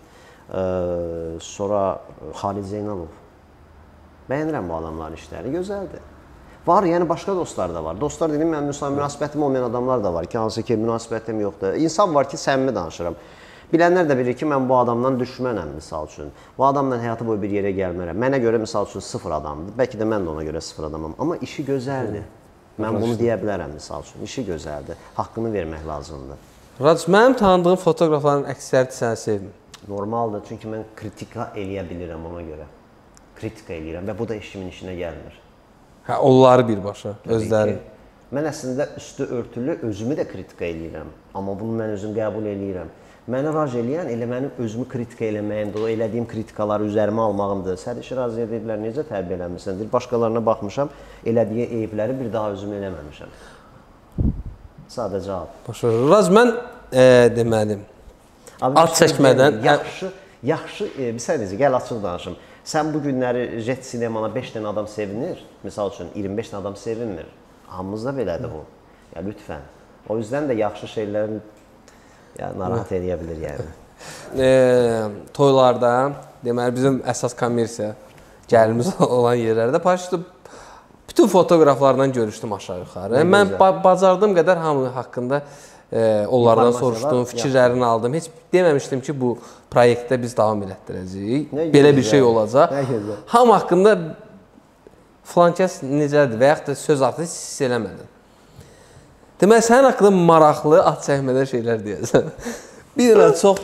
Ee, sonra Xalid Zeynalov. Bəyənirəm bu adamların işləri, gözəldir. Var, yəni başqa dostlar da var. Dostlar dedim, mənim münasibətim olmayan adamlar da var ki, hansı ki, münasibətim yoxdur. İnsan var ki, səmimi danışıram. Bilənlər də bilir ki, mən bu adamdan düşmənəm, misal üçün. Bu adamla həyatı boyu bir yerə gəlmərəm. Mənə görə, misal üçün, sıfır adamdır. Bəlkə də mən də ona görə sıfır adamam. Amma işi gözəldir. Mən bunu deyə bilərəm, misal üçün. İşi gözəldir. Haqqını vermək lazımdır. Rac, mənim tanıdığım fotoqrafların əksəriyyəti səni sevmir. Normaldır, çünki mən kritika eləyə bilirəm ona görə. Kritika eləyirəm və bu da heç kimin işinə gəlmir. Hə, onları birbaşa, özləri. Mən əslində üstü örtülü özümü də kritika eləyirəm. Amma bunu mən özüm qəbul eləyirəm. Məni raj eləyən elə mənim özümü kritika eləməyimdir, o elədiyim kritikaları üzərimə almağımdır. Sən işi razı ediblər, necə tərbiyə eləmirsən? Deyir, başqalarına baxmışam, elədiyi eyibləri bir daha özüm eləməmişəm. Sadə cavab. Başa, Raz, mən e, deməlim, ad çəkmədən... Yaxşı, yaxşı, e, bir sənəcə, gəl açıq danışım. Sən bu günləri Jet sinemana beş dənə adam sevinir, misal üçün iyirmi beş dənə adam sevinmir. Hamımızda belədir bu. Ya, lütfən. O yüzdən də yaxşı şeylərin ya, narahat edə bilir, yəni. E, toylarda, deməli, bizim əsas kommersiya gəlimiz olan yerlərdə paylaşdım. Bütün fotoqraflardan görüşdüm aşağı yuxarı. Mən ba bacardığım qədər hamı haqqında e, onlardan soruşdum, fikirlərini aldım. Heç deməmişdim ki, bu proyektdə biz davam elətdirəcəyik. Belə bir şey olacaq. Hamı haqqında filan kəs necədir və yaxud da söz artıq hiss eləmədin. Deməli, sənin haqqında maraqlı, ad çəkmədən şeylər deyəsən. Bir dənə çox,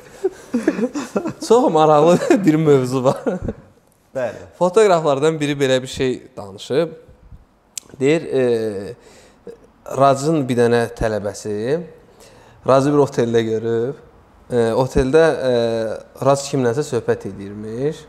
çox maraqlı bir mövzu var. Bəli. Fotoqraflardan biri belə bir şey danışıb. Deyir, e, Racın bir dənə tələbəsi Racı bir oteldə görüb. E, oteldə e, Rac kimlənsə söhbət edirmiş.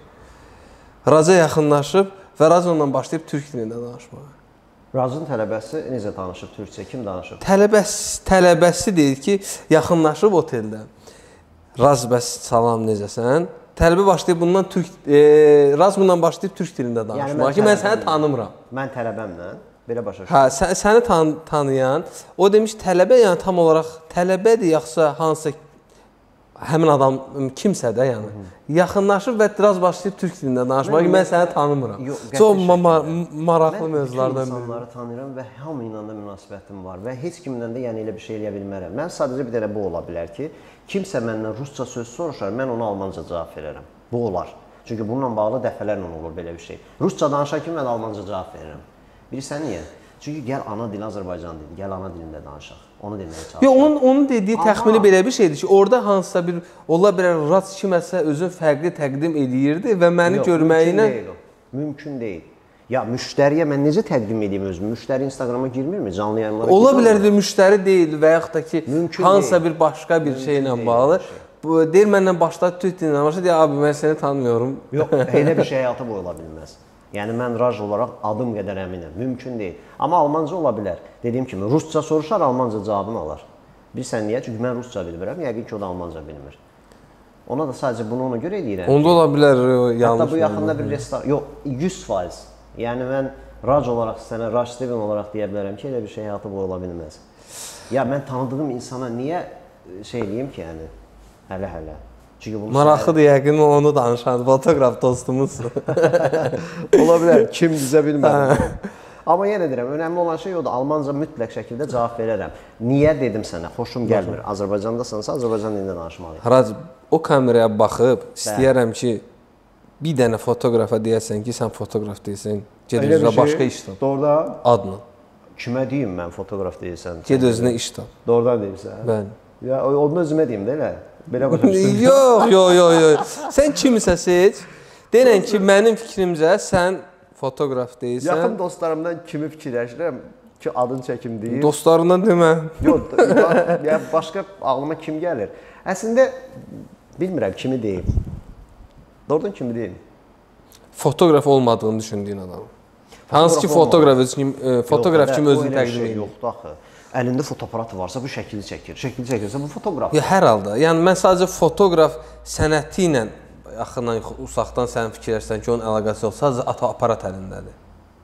Raca yaxınlaşıb və Rac ondan başlayıb türk dilində danışmağa. Racın tələbəsi necə danışıb türkçə? Kim danışıb? Tələbəsi, tələbəsi deyir ki, yaxınlaşıb oteldə. Raz, bəs salam, necəsən? Tələbə başlayıb bundan türk, e, Raz bundan başlayıb türk dilində danışmağa yəni ki, mən səni tanımıram. Mən tələbəmlə belə başa düşürəm. Hə, sən, səni tan tanıyan, o demiş tələbə, yəni tam olaraq tələbədir, yaxsa hansısa həmin adam kimsə də, yəni Hı -hı. yaxınlaşıb və Raz başlayıb türk dilində danışmağa ki, mən səni tanımıram. Çox ma ma maraqlı mövzulardan biri. Mən insanları tanıyıram və hamı ilə də münasibətim var və heç kimlə də yəni elə bir şey eləyə bilmərəm. Mən sadəcə bir dənə bu ola bilər ki, kimsə məndən rusca söz soruşar, mən ona almanca cavab verərəm. Bu olar. Çünki bununla bağlı dəfələrlə olur belə bir şey. Rusca danışan kimi mən almanca cavab verirəm. Bilirsən niyə? Çünki gəl ana dili Azərbaycan dili, gəl ana dilində danışaq. Onu deməyə çalışıram. Yox, onun, onun dediyi təxmini belə bir şeydir ki, orada hansısa bir, ola bilər, Raz kiməsə özün fərqli təqdim edirdi və məni Yox, görməyinə... Mümkün deyil o. Mümkün deyil. Ya, müştəriyə mən necə təqdim edeyim özümü? Müştəri Instagrama girmirmi? Canlı yayınlara Ola bilər bir müştəri deyil və yaxud da ki, Mümkün hansısa deyil. bir başqa bir Mümkün şeylə bağlı. Bu, deyir, məndən başladı türk dilində başladı, deyir, abi, mən səni tanımıyorum. Yox, elə bir şey həyatı boyu ola bilməz. Yəni, mən Raj olaraq adım qədər əminəm. Mümkün deyil. Amma almanca ola bilər. Dediyim kimi, rusca soruşar, almanca cavabını alar. Bilirsən niyə? Çünki mən rusca bilmirəm, yəqin ki, o da almanca bilmir. Ona da sadəcə bunu ona görə edirəm. Onda ola bilər, yanlış. Hətta bu yaxında bir restoran, yox, yüz faiz. Yəni, mən Raj olaraq, sənə Raj Steven olaraq deyə bilərəm ki, elə bir şey həyatı boyu ola bilməz. Ya, mən tanıdığım insana niyə şey eləyim ki, yəni, hələ-hələ. Maraqlıdır, yəqin onu danışan fotoqraf dostumuzdur. Ola bilər, kim bizə bilmədim. Amma yenə deyirəm, önəmli olan şey odur, almanca mütləq şəkildə cavab verərəm. Niyə dedim sənə, xoşum gəlmir. Azərbaycandasansa, Azərbaycan dilində danışmalıyım. Harac, o kameraya baxıb, istəyərəm ki, bir dənə fotoqrafa deyəsən ki, sən fotoqraf deyəsən, ged özünə başqa iş tap. Doğrudan? Adını. Kimə deyim mən fotoqraf deyirsən? Ged özünə iş tap. Doğrudan deyirsən? Bəli. Ya, onu özümə deyim də elə. Belə başa Yox, yox, yox, yox. Sən kimisə seç. Denən ki, mənim fikrimcə sən fotoqraf deyilsən. Yaxın dostlarımdan kimi fikirləşirəm ki, adını çəkim deyir. Dostlarından demə. Yox, ya başqa ağlıma kim gəlir? Əslində bilmirəm kimi deyim. Doğrudan kimi deyim. Fotoqraf olmadığını düşündüyün adam. Hansı ki fotoqraf kimi fotoqraf kimi özünü təqdim edir. Yoxdur axı. Əlində fotoaparatı varsa bu şəkili çəkir. Şəkili çəkirsə bu fotoqraf. Yox, hər halda. Yəni mən sadəcə fotoqraf sənəti ilə yaxından uzaqdan sən fikirləşsən ki, onun əlaqəsi yox, sadəcə aparat əlindədir.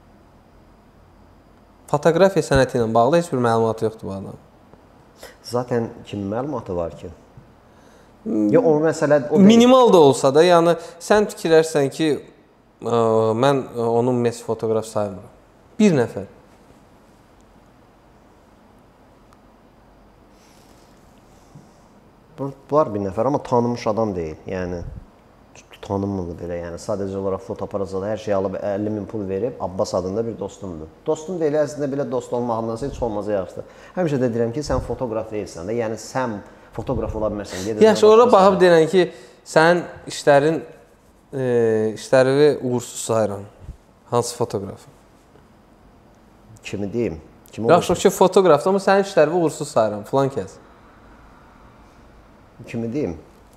Fotoqrafiya sənəti ilə bağlı heç bir məlumatı yoxdur bu adam. Zaten kimin məlumatı var ki? Ya o məsələ o minimal da olsa da, yəni sən fikirləşsən ki, ə, mən onun mes fotoqraf saymıram. Bir nəfər. Var bir nəfər, amma tanınmış adam deyil. Yəni tanınmırdı belə, yəni sadəcə olaraq fotoaparatda hər şey alıb əlli min pul verib Abbas adında bir dostumdur. Dostum deyil, əslində belə dost olmağındansa heç olmazsa yaxşıdır. Həmişə də deyirəm ki, sən fotoqraf deyilsən də, yəni sən fotoqraf ola bilmərsən. Yaxşı, ora baxıb deyirəm ki, sənin işlərin e, işləri uğursuz sayıram. Hansı fotoqraf? Kimi deyim? Kimi Yaxşı ki, fotoqrafdır, amma sənin işləri uğursuz sayıram, filan kəs. Kimi deyim?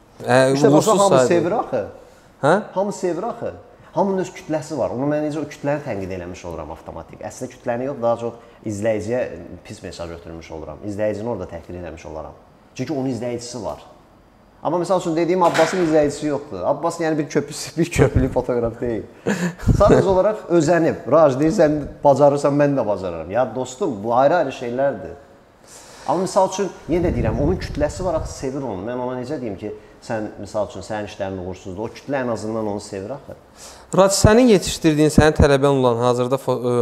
Ə, İşte uğursuz hamı sayıram. sevir axı. Hə? Hamı sevir axı. Hamının öz kütləsi var. Onu mən necə o kütləni tənqid eləmiş oluram avtomatik. Əslində kütləni yox, daha çox izləyiciyə pis mesaj ötürmüş oluram. İzləyicini orada təhqir eləmiş olaram. Çünki onun izləyicisi var. Amma məsəl üçün dediyim Abbasın izləyicisi yoxdur. Abbas yəni bir köpük, bir köpüklü fotoqraf deyil. Sadəcə olaraq özənib. Raj deyirsən, bacarırsan, mən də bacararam. Ya dostum, bu ayrı-ayrı şeylərdir. Amma misal üçün, yenə də deyirəm, onun kütləsi var, axı sevir onu. Mən ona necə deyim ki, sən, misal üçün, sənin işlərin uğursuzdur. O kütlə ən azından onu sevir axı. Rac, sənin yetişdirdiyin, sənin tələbən olan hazırda fo ə,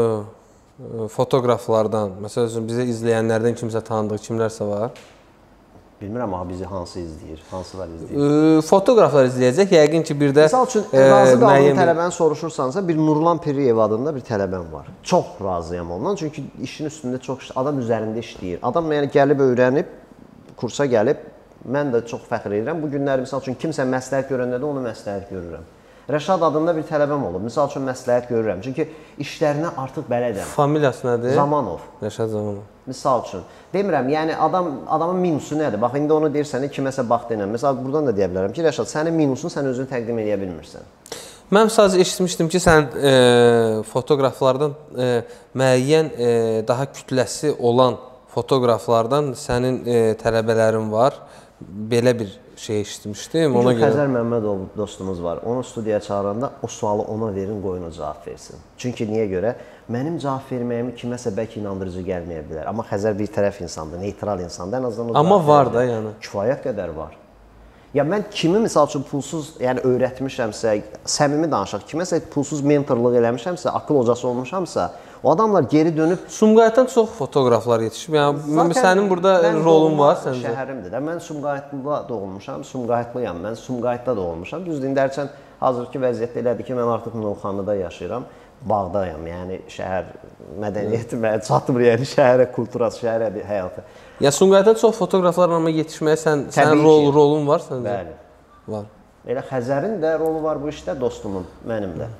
ə, fotoqraflardan, məsəl üçün, bizə izləyənlərdən kimsə tanıdığı, kimlərsə var? Bilmirəm, aha, bizi hansı izləyir, hansılar izləyir. Ə, fotoqraflar izləyəcək, yəqin ki, bir də... Misal üçün, e, razı qaldığın tələbəni soruşursansa, bir Nurlan Piriyev adında bir tələbəm var. Çox razıyam ondan, çünki işin üstündə çox, adam üzərində işləyir. Adam yəni gəlib, öyrənib, kursa gəlib, mən də çox fəxr edirəm. Bu günləri, misal üçün, kimsə məsləhət görəndə də onu məsləhət görürəm. Rəşad adında bir tələbəm olub, misal üçün, məsləhət görürəm. Çünki işlərinə artıq bələdəm. Familiyası nədir? Zamanov. Rəşad Zamanov. Misal üçün. Demirəm, yəni adam, adamın minusu nədir? Bax, indi onu deyirsən, kiməsə bax denəm. Məsəl, buradan da deyə bilərəm ki, Rəşad, sənin minusun sən özünü təqdim edə bilmirsən. Mən sadəcə eşitmişdim ki, sən e, fotoqraflardan e, müəyyən e, daha kütləsi olan fotoqraflardan sənin e, tələbələrin var. Belə bir şey eşitmişdim. Ona görə Xəzər Məmmədov dostumuz var. Onu studiyaya çağıranda o sualı ona verin, qoyun o cavab versin. Çünki niyə görə? Mənim cavab verməyimi kiməsə bəlkə inandırıcı gəlməyə bilər. Amma Xəzər bir tərəf insandır, neytral insandır. Ən azından o Amma var da yəni. Kifayət qədər var. Ya mən kimi misal üçün pulsuz, yəni öyrətmişəmsə, səmimi danışaq, kiməsə pulsuz mentorluq eləmişəmsə, akıl hocası olmuşamsa, o adamlar geri dönüb Sumqayıtdan çox fotoqraflar yetişib. Yəni sənin burada rolun var səncə? Şəhərimdir də. Mən Sumqayıtda doğulmuşam, Sumqayıtlıyam. Mən Sumqayıtda doğulmuşam. Düzdür, indi hərçənd hazırki vəziyyətdə elədir ki, mən artıq Novxanlıda yaşayıram. Bağdayam. Yəni şəhər mədəniyyəti mənə çatmır, yəni şəhərə kulturası, şəhərə bir həyatı. Ya Sumqayıtda çox fotoqraflarla yetişməyə sən sənin rol rolun var səncə? Bəli. Var. Elə Xəzərin də rolu var bu işdə, dostumun, mənim də.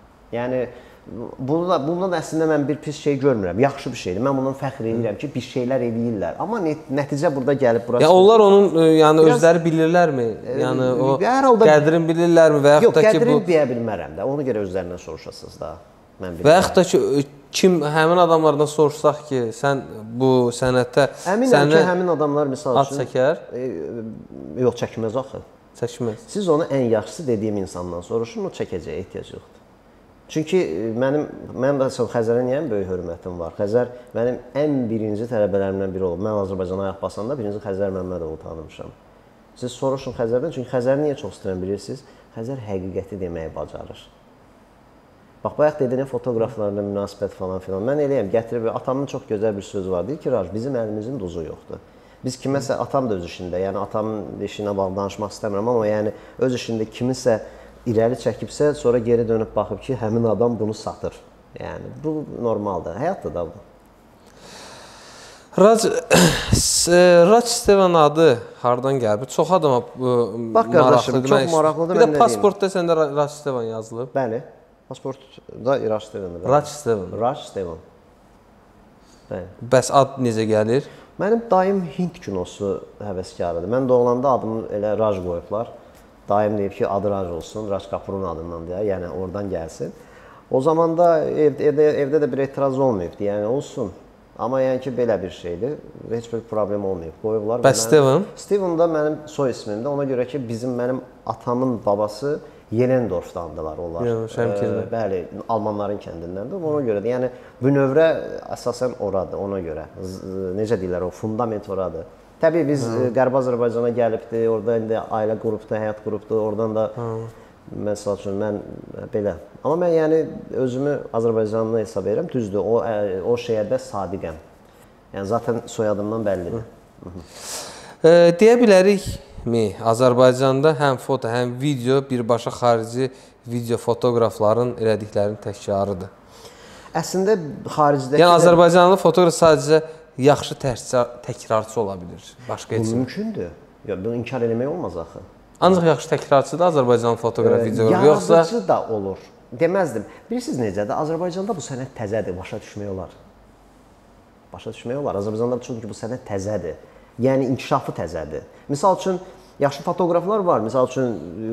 Yəni Bunda, bunda da əslində mən bir pis şey görmürəm. Yaxşı bir şeydir. Mən bundan fəxr edirəm ki, bir şeylər eləyirlər. Amma nəticə burada gəlib bura. Ya onlar onun yəni biraz, özləri bilirlərmi? Yəni o halda, qədrin bilirlərmi və yaxud da ki bu Yox, qədrin deyə bilmərəm də. Ona görə özlərindən soruşasınız da. Mən bilmirəm. Və yaxud da ki kim həmin adamlardan soruşsaq ki, sən bu sənətdə Əminəm ki, həmin adamlar misal üçün ad çəkər? E, yox, çəkməz axı. Çəkməz. Siz onu ən yaxşısı dediyim insandan soruşun, o çəkəcəyə ehtiyac yoxdur. Çünki mənim, mənim də Xəzərə niyə böyük hörmətim var? Xəzər mənim ən birinci tələbələrimdən biri olub. Mən Azərbaycana ayaq basanda birinci Xəzər Məmmədovu tanımışam. Siz soruşun Xəzərdən, çünki Xəzəri niyə çox istəyirəm bilirsiniz? Xəzər həqiqəti deməyi bacarır. Bax, bayaq dediyim fotoqraflarla münasibət falan filan. Mən eləyəm, gətirib, atamın çox gözəl bir sözü var. Deyir ki, Raj, bizim əlimizin duzu yoxdur. Biz kiməsə, atam da öz işində, yəni atamın işinə bağlı danışmaq istəmirəm, amma yəni öz işində kiminsə irəli çəkibsə, sonra geri dönüb baxıb ki, həmin adam bunu satır. Yəni, bu normaldır. Həyatdır da bu. Rac, Rac Stevan adı hardan gəlib? Çox adama Bax, qardaşım, çox maraqlıdır. Bir də pasportda səndə Rac Stevan yazılıb. Bəli, pasportda Rac Stevandır. Rac Stevan. Rac Stevan. Bəli. Bəs ad necə gəlir? Mənim dayım Hind kinosu həvəskarıdır. Mən doğulanda adımı elə Raj qoyublar. Daim deyib ki, adı Raj olsun, Raj Kapurun adından deyə, yəni oradan gəlsin. O zaman da ev, evdə, evdə də bir etiraz olmayıbdı, yəni olsun. Amma yəni ki, belə bir şeydir, heç bir problem olmayıb. Qoyublar. Bəs Steven? Steven da mənim soy ismimdir, ona görə ki, bizim mənim atamın babası Yelendorfdandılar onlar. Yox, Şəmkirdə. E, bəli, Almanların kəndindəndir, ona görə də. Yəni, bünövrə əsasən oradır, ona görə. Z necə deyirlər, o fundament oradır. Təbii biz Qərbi Azərbaycana gəlibdir, orada indi ailə qrupdur, həyat qrupdur, oradan da Məsəl üçün mən belə. Amma mən yəni özümü Azərbaycanlı hesab edirəm. Düzdür, o o şeyə də sadiqəm. Yəni zaten soyadımdan bəllidir. E, deyə bilərikmi, Azərbaycanda həm foto, həm video birbaşa xarici video fotoqrafların elədiklərinin təkrarıdır. Əslində xaricdəki Yəni Azərbaycanlı fotoqraf sadəcə yaxşı təkrarçı ola bilir. Başqa heç bu mümkündür. Ya bunu inkar eləmək olmaz axı. Ancaq yaxşı təkrarçı da Azərbaycanlı fotoqraf videoqraf yoxsa yaradıcı da olur. Deməzdim. Bilirsiniz necədir? Azərbaycanda bu sənət təzədir, başa düşmək olar. Başa düşmək olar. Azərbaycanda çünki bu sənət təzədir. Yəni inkişafı təzədir. Misal üçün yaxşı fotoqraflar var. Misal üçün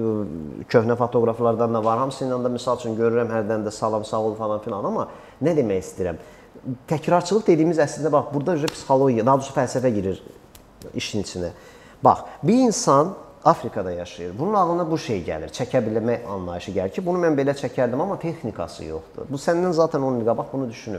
köhnə fotoqraflardan da var. Hamısı ilə də misal üçün görürəm hərdən də salam, sağ ol falan filan, amma nə demək istəyirəm? Təkrarçılıq dediyimiz əslində bax, burada psixologiya, daha doğrusu fəlsəfə girir işin içinə. Bax, bir insan Afrikada yaşayır. Bunun ağlına bu şey gəlir, çəkə bilmək anlayışı gəlir ki, bunu mən belə çəkərdim, amma texnikası yoxdur. Bu səndən zaten on il qabaq bunu düşünüb.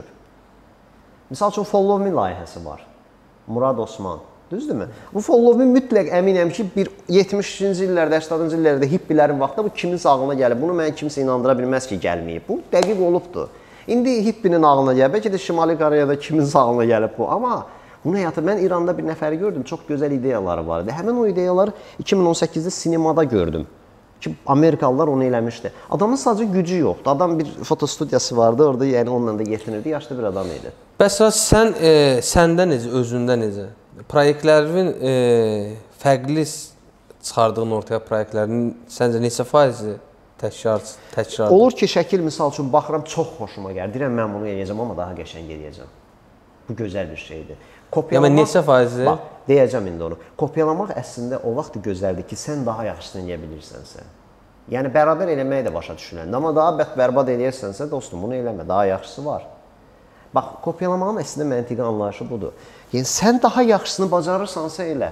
Misal üçün Follow Me layihəsi var. Murad Osman. Düzdürmü? Bu Follow Me mütləq əminəm ki, bir yetmişinci illərdə, səksəninci illərdə hippilərin vaxtında bu kiminsə ağlına gəlib. Bunu mən kimsə inandıra bilməz ki, gəlməyib. Bu dəqiq olubdur. İndi hippinin ağlına gəlib, bəlkə də Şimali Koreyada kiminsə ağlına gəlib bu. Amma bunun həyatı, mən İranda bir nəfəri gördüm, çox gözəl ideyaları var idi. Həmin o ideyaları iki min on səkkizdə sinemada gördüm ki, Amerikalılar onu eləmişdi. Adamın sadəcə gücü yoxdur. Adam bir fotostudiyası vardı, orada yəni onunla da yetinirdi, yaşlı bir adam idi. Bəs sən e, səndə necə, özündə necə? Proyektlərin e, fərqli çıxardığın ortaya proyektlərin səncə neçə faizi təkrar təkrar? Olur ki, şəkil misal üçün baxıram, çox xoşuma gəlir. Deyirəm mən bunu eləyəcəm, amma daha qəşəng eləyəcəm. Bu gözəl bir şeydir. Kopyalamaq, yəni neçə faizi? Bax, deyəcəm indi onu. Kopyalamaq əslində o vaxt gözəldir ki, sən daha yaxşısını eləyə bilirsənsə. Yəni bərabər eləməyi də başa düşüləndir. Amma daha bərbad eləyirsənsə, dostum, bunu eləmə, daha yaxşısı var. Bax, kopyalamağın əslində məntiqi anlayışı budur. Yəni sən daha yaxşısını bacarırsansa elə.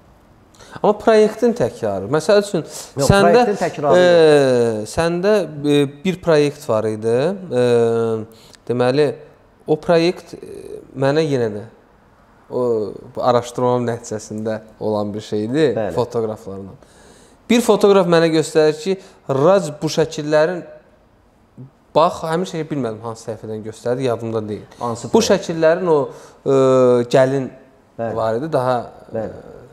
Amma proyektin təkrarı. Məsəl üçün Yox, səndə təkrarı e, səndə e, bir proyekt var idi. E, deməli, o proyekt mənə yenə də o araşdırmam nəticəsində olan bir şeydir. Bəli. Fotoqraflarla. Bir fotoqraf mənə göstərir ki, Rac bu şəkillərin bax, həmin şeyi bilmədim hansı səhifədən göstərdi, yadımda deyil. Hansı bu şəkillərin o e, gəlin Bəli. Var idi, daha Bəli.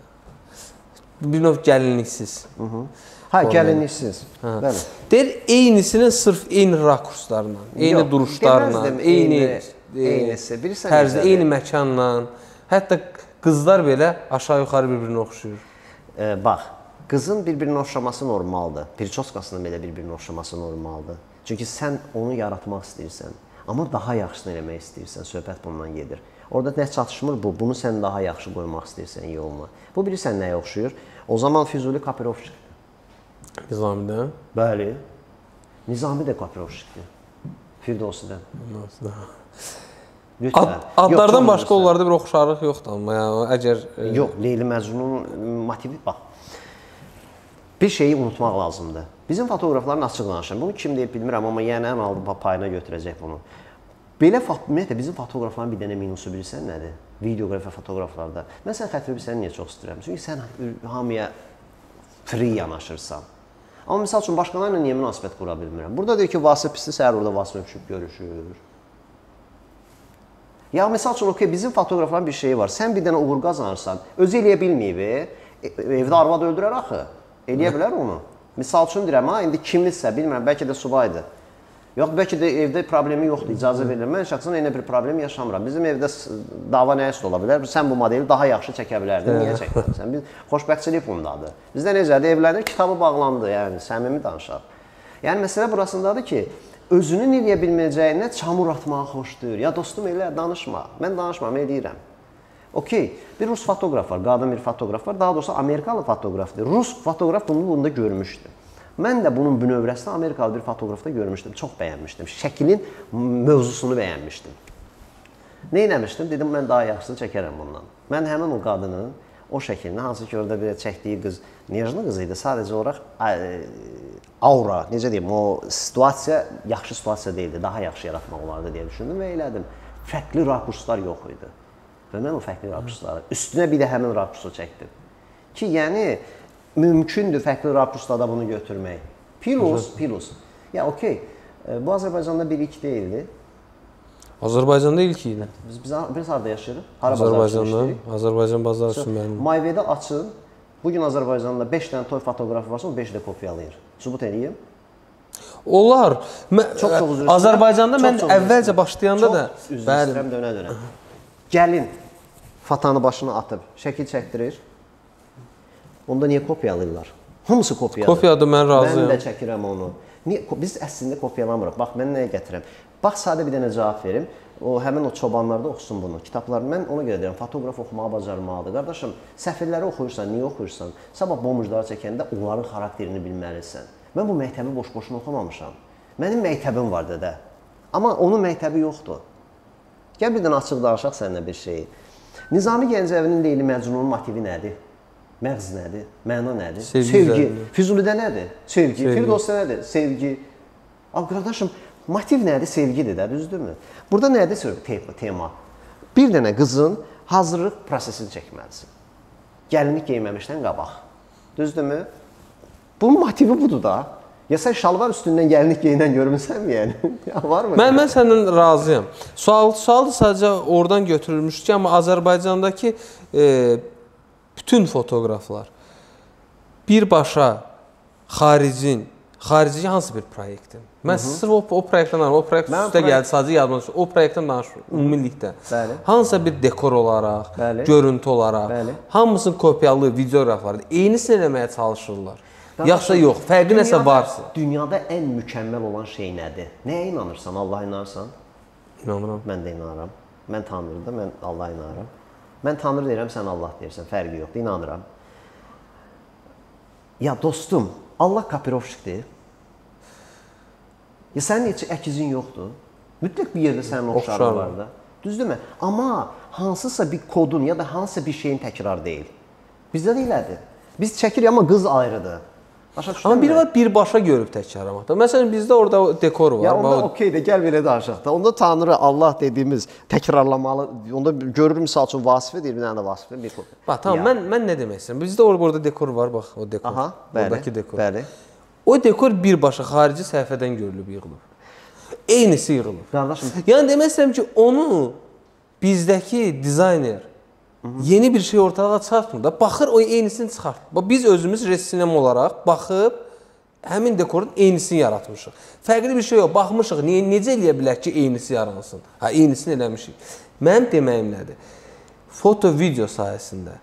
Bir növ gəlinliksiz. Hı -hı. Ha, gəlinliksiz. Hə. Bəli. Deyir, eynisinin sırf eyni rakurslarla, eyni Yox, duruşlarla, eyni eynisi, bilirsən tərzdə, eyni məkanla, hətta qızlar belə aşağı-yuxarı bir-birinə oxşuyur. E, bax, qızın bir-birinə oxşaması normaldır. Pirçoskasının belə bir-birinə oxşaması normaldır. Çünki sən onu yaratmaq istəyirsən, amma daha yaxşısını eləmək istəyirsən, söhbət bundan gedir. Orada nə çatışmır bu, bunu sən daha yaxşı qoymaq istəyirsən yoluna. Bu bilirsən nəyə oxşuyur? O zaman Füzuli Kapirovşikdir. Nizami'dən? Bəli. Nizami də Kapirovşikdir. Firdosi'dən. Ad, adlardan Yox, başqa onlarda bir oxşarlıq yoxdur amma yəni əgər... E... Yox, Leyli Məcnunun motivi, bax. Bir şeyi unutmaq lazımdır. Bizim fotoqrafların açıq danışır. Bunu kim deyib bilmirəm, amma yəni ən aldı payına götürəcək bunu. Belə ümumiyyətlə bizim fotoqrafların bir dənə minusu bilirsən nədir? Videoqrafiya fotoqraflarda. Mən sən xətri səni niyə çox istəyirəm? Çünki sən hamıya free yanaşırsan. Amma misal üçün başqalarıyla niyə münasibət qura bilmirəm? Burada deyir ki, Vasif pisli, səhər orada Vasif öpüşüb görüşür. Ya misal üçün, okey, bizim fotoqrafların bir şeyi var. Sən bir dənə uğur qazanırsan, özü eləyə bilməyib, evdə arvad öldürər axı. Eləyə bilər onu. Misal üçün deyirəm, ha, indi kimizsə, bilmirəm, bəlkə də subaydır. Yox, bəlkə də evdə problemi yoxdur, icazə verirəm. Mən şəxsən eyni bir problem yaşamıram. Bizim evdə dava nə üstə ola bilər? Sən bu modeli daha yaxşı çəkə bilərdin, niyə çəkmirsən? Biz xoşbəxtçilik bundadır. Bizdə necədir? Evlənir, kitabı bağlandı, yəni səmimi danışaq. Yəni məsələ burasındadır ki, özünün eləyə bilməyəcəyinə çamur atmağı xoşdur. Ya dostum elə danışma. Mən danışmam, eləyirəm. Okey, bir Rus fotoqraf var, qadın bir fotoqraf var, daha doğrusu Amerikalı fotoqrafdır. Rus fotoqraf bunu bunda görmüşdü. Mən də bunun bünövrəsində Amerikalı bir fotoqrafda görmüşdüm, çox bəyənmişdim. Şəklin mövzusunu bəyənmişdim. Nə eləmişdim? Dedim, mən daha yaxşısını çəkərəm bundan. Mən həmin o qadının o şəklini, hansı ki orada bir çəkdiyi qız, niyajlı qız idi, sadəcə olaraq aura, necə deyim, o situasiya yaxşı situasiya deyildi, daha yaxşı yaratmaq olardı deyə düşündüm və elədim. Fərqli rakurslar yox idi. Və mən o fərqli rakursları, üstünə bir də həmin rakursu çəkdim. Ki, yəni, mümkündür fərqli rakursda da bunu götürmək. Plus, plus. Ya okey. Bu Azərbaycanda bir ilk deyildi. Azərbaycanda ilk idi. Biz biz, biz harada yaşayırıq? Hara Azərbaycanda, Azərbaycan bazarı üçün mənim. MyWay-də açın. Bu gün Azərbaycanda beş dənə toy fotoqrafı varsa, o beş də kopyalayır. Sübut eləyim. Olar. Çox çox üzr Azərbaycanda mən əvvəlcə başlayanda da üzr istəyirəm dönə-dönə. Gəlin fotanı başına atıb şəkil çəkdirir. Onda niyə kopyalayırlar? Hamısı kopyalayır. Kopyadır, mən razıyam. Mən də çəkirəm onu. Niyə? Biz əslində kopyalamırıq. Bax, mən nəyə gətirəm? Bax, sadə bir dənə cavab verim. O, həmin o çobanlar da oxusun bunu. Kitablarını mən ona görə deyirəm, fotoqraf oxumağı bacarmalıdır. Qardaşım, səfirləri oxuyursan, niyə oxuyursan? Sabah bomujları çəkəndə onların xarakterini bilməlisən. Mən bu məktəbi boş-boşuna oxumamışam. Mənim məktəbim var dədə. Amma onun məktəbi yoxdur. Gəl bir dənə açıq danışaq səninlə bir şeyi. Nizami Gəncəvinin Leyli Məcnunun motivi nədir? Məğz nədir? Məna nədir? Sevgi. Sevgi. Füzulidə nədir? Sevgi. Sevgi. Firdosda nədir? Sevgi. Abi qardaşım, motiv nədir? Sevgidir də, düzdürmü? Burada nədir tema? Bir dənə qızın hazırlıq prosesini çəkməlisin. Gəlinlik geyməmişdən qabaq. Düzdürmü? Bunun motivi budur da. Ya sən şalvar üstündən gəlinlik geyinən görmüsənmi yəni? Ya var mı? Mən, mən səndən razıyam. Sual, sual sadəcə oradan götürülmüş ki, amma Azərbaycandakı e, bütün fotoqraflar birbaşa xaricin, xarici hansı bir proyektdir? Mən sırf o, o proyektdən danışıram, o proyekt üstə gəldi, sadəcə yadıma düşür. O proyektdən danışıram, ümumilikdə. Hansısa bir dekor olaraq, Bəli. görüntü olaraq, Bəli. hamısının kopyalı videoqrafları eynisini eləməyə çalışırlar. Yaxşı yox, fərqi nəsə varsa. Dünyada ən mükəmməl olan şey nədir? Nəyə inanırsan? Allaha inanırsan? İnanıram. Mən də inanıram. Mən Tanrıda, mən Allaha inanıram. Mən Tanrı deyirəm, sən Allah deyirsən. Fərqi yoxdur, inanıram. Ya dostum, Allah kapirovşikdir. Ya sənin heç əkizin yoxdur. Mütləq bir yerdə sənin oxşarı var da. Düzdürmü? Amma hansısa bir kodun ya da hansısa bir şeyin təkrar deyil. Bizdə də elədir. Biz çəkirik, amma qız ayrıdır. Amma biri var birbaşa görüb təkrarlamaqda. Məsələn, bizdə orada dekor var. Ya onda okeydir, gəl belə danışaq da. Onda Tanrı, Allah dediyimiz təkrarlamalı. Onda görürüm, misal üçün Vasifə deyir, bir dənə də Vasifə. Bir... Bax, tamam, mən, mən nə demək istəyirəm? Bizdə orada dekor var, bax, o dekor. Aha, bəli, oradakı dekor. Bəli. O dekor birbaşa xarici səhifədən görülüb, yığılıb. Eynisi yığılıb. Qardaşım. Yəni demək istəyirəm ki, onu bizdəki dizayner yeni bir şey ortalığa çıxartmır da, baxır o eynisini çıxartmır. Biz özümüz ressam olaraq baxıb həmin dekorun eynisini yaratmışıq. Fərqli bir şey yox, baxmışıq, niyə, necə eləyə bilər ki, eynisi yaransın? Ha, eynisini eləmişik. Mənim deməyim nədir? Foto, video sayəsində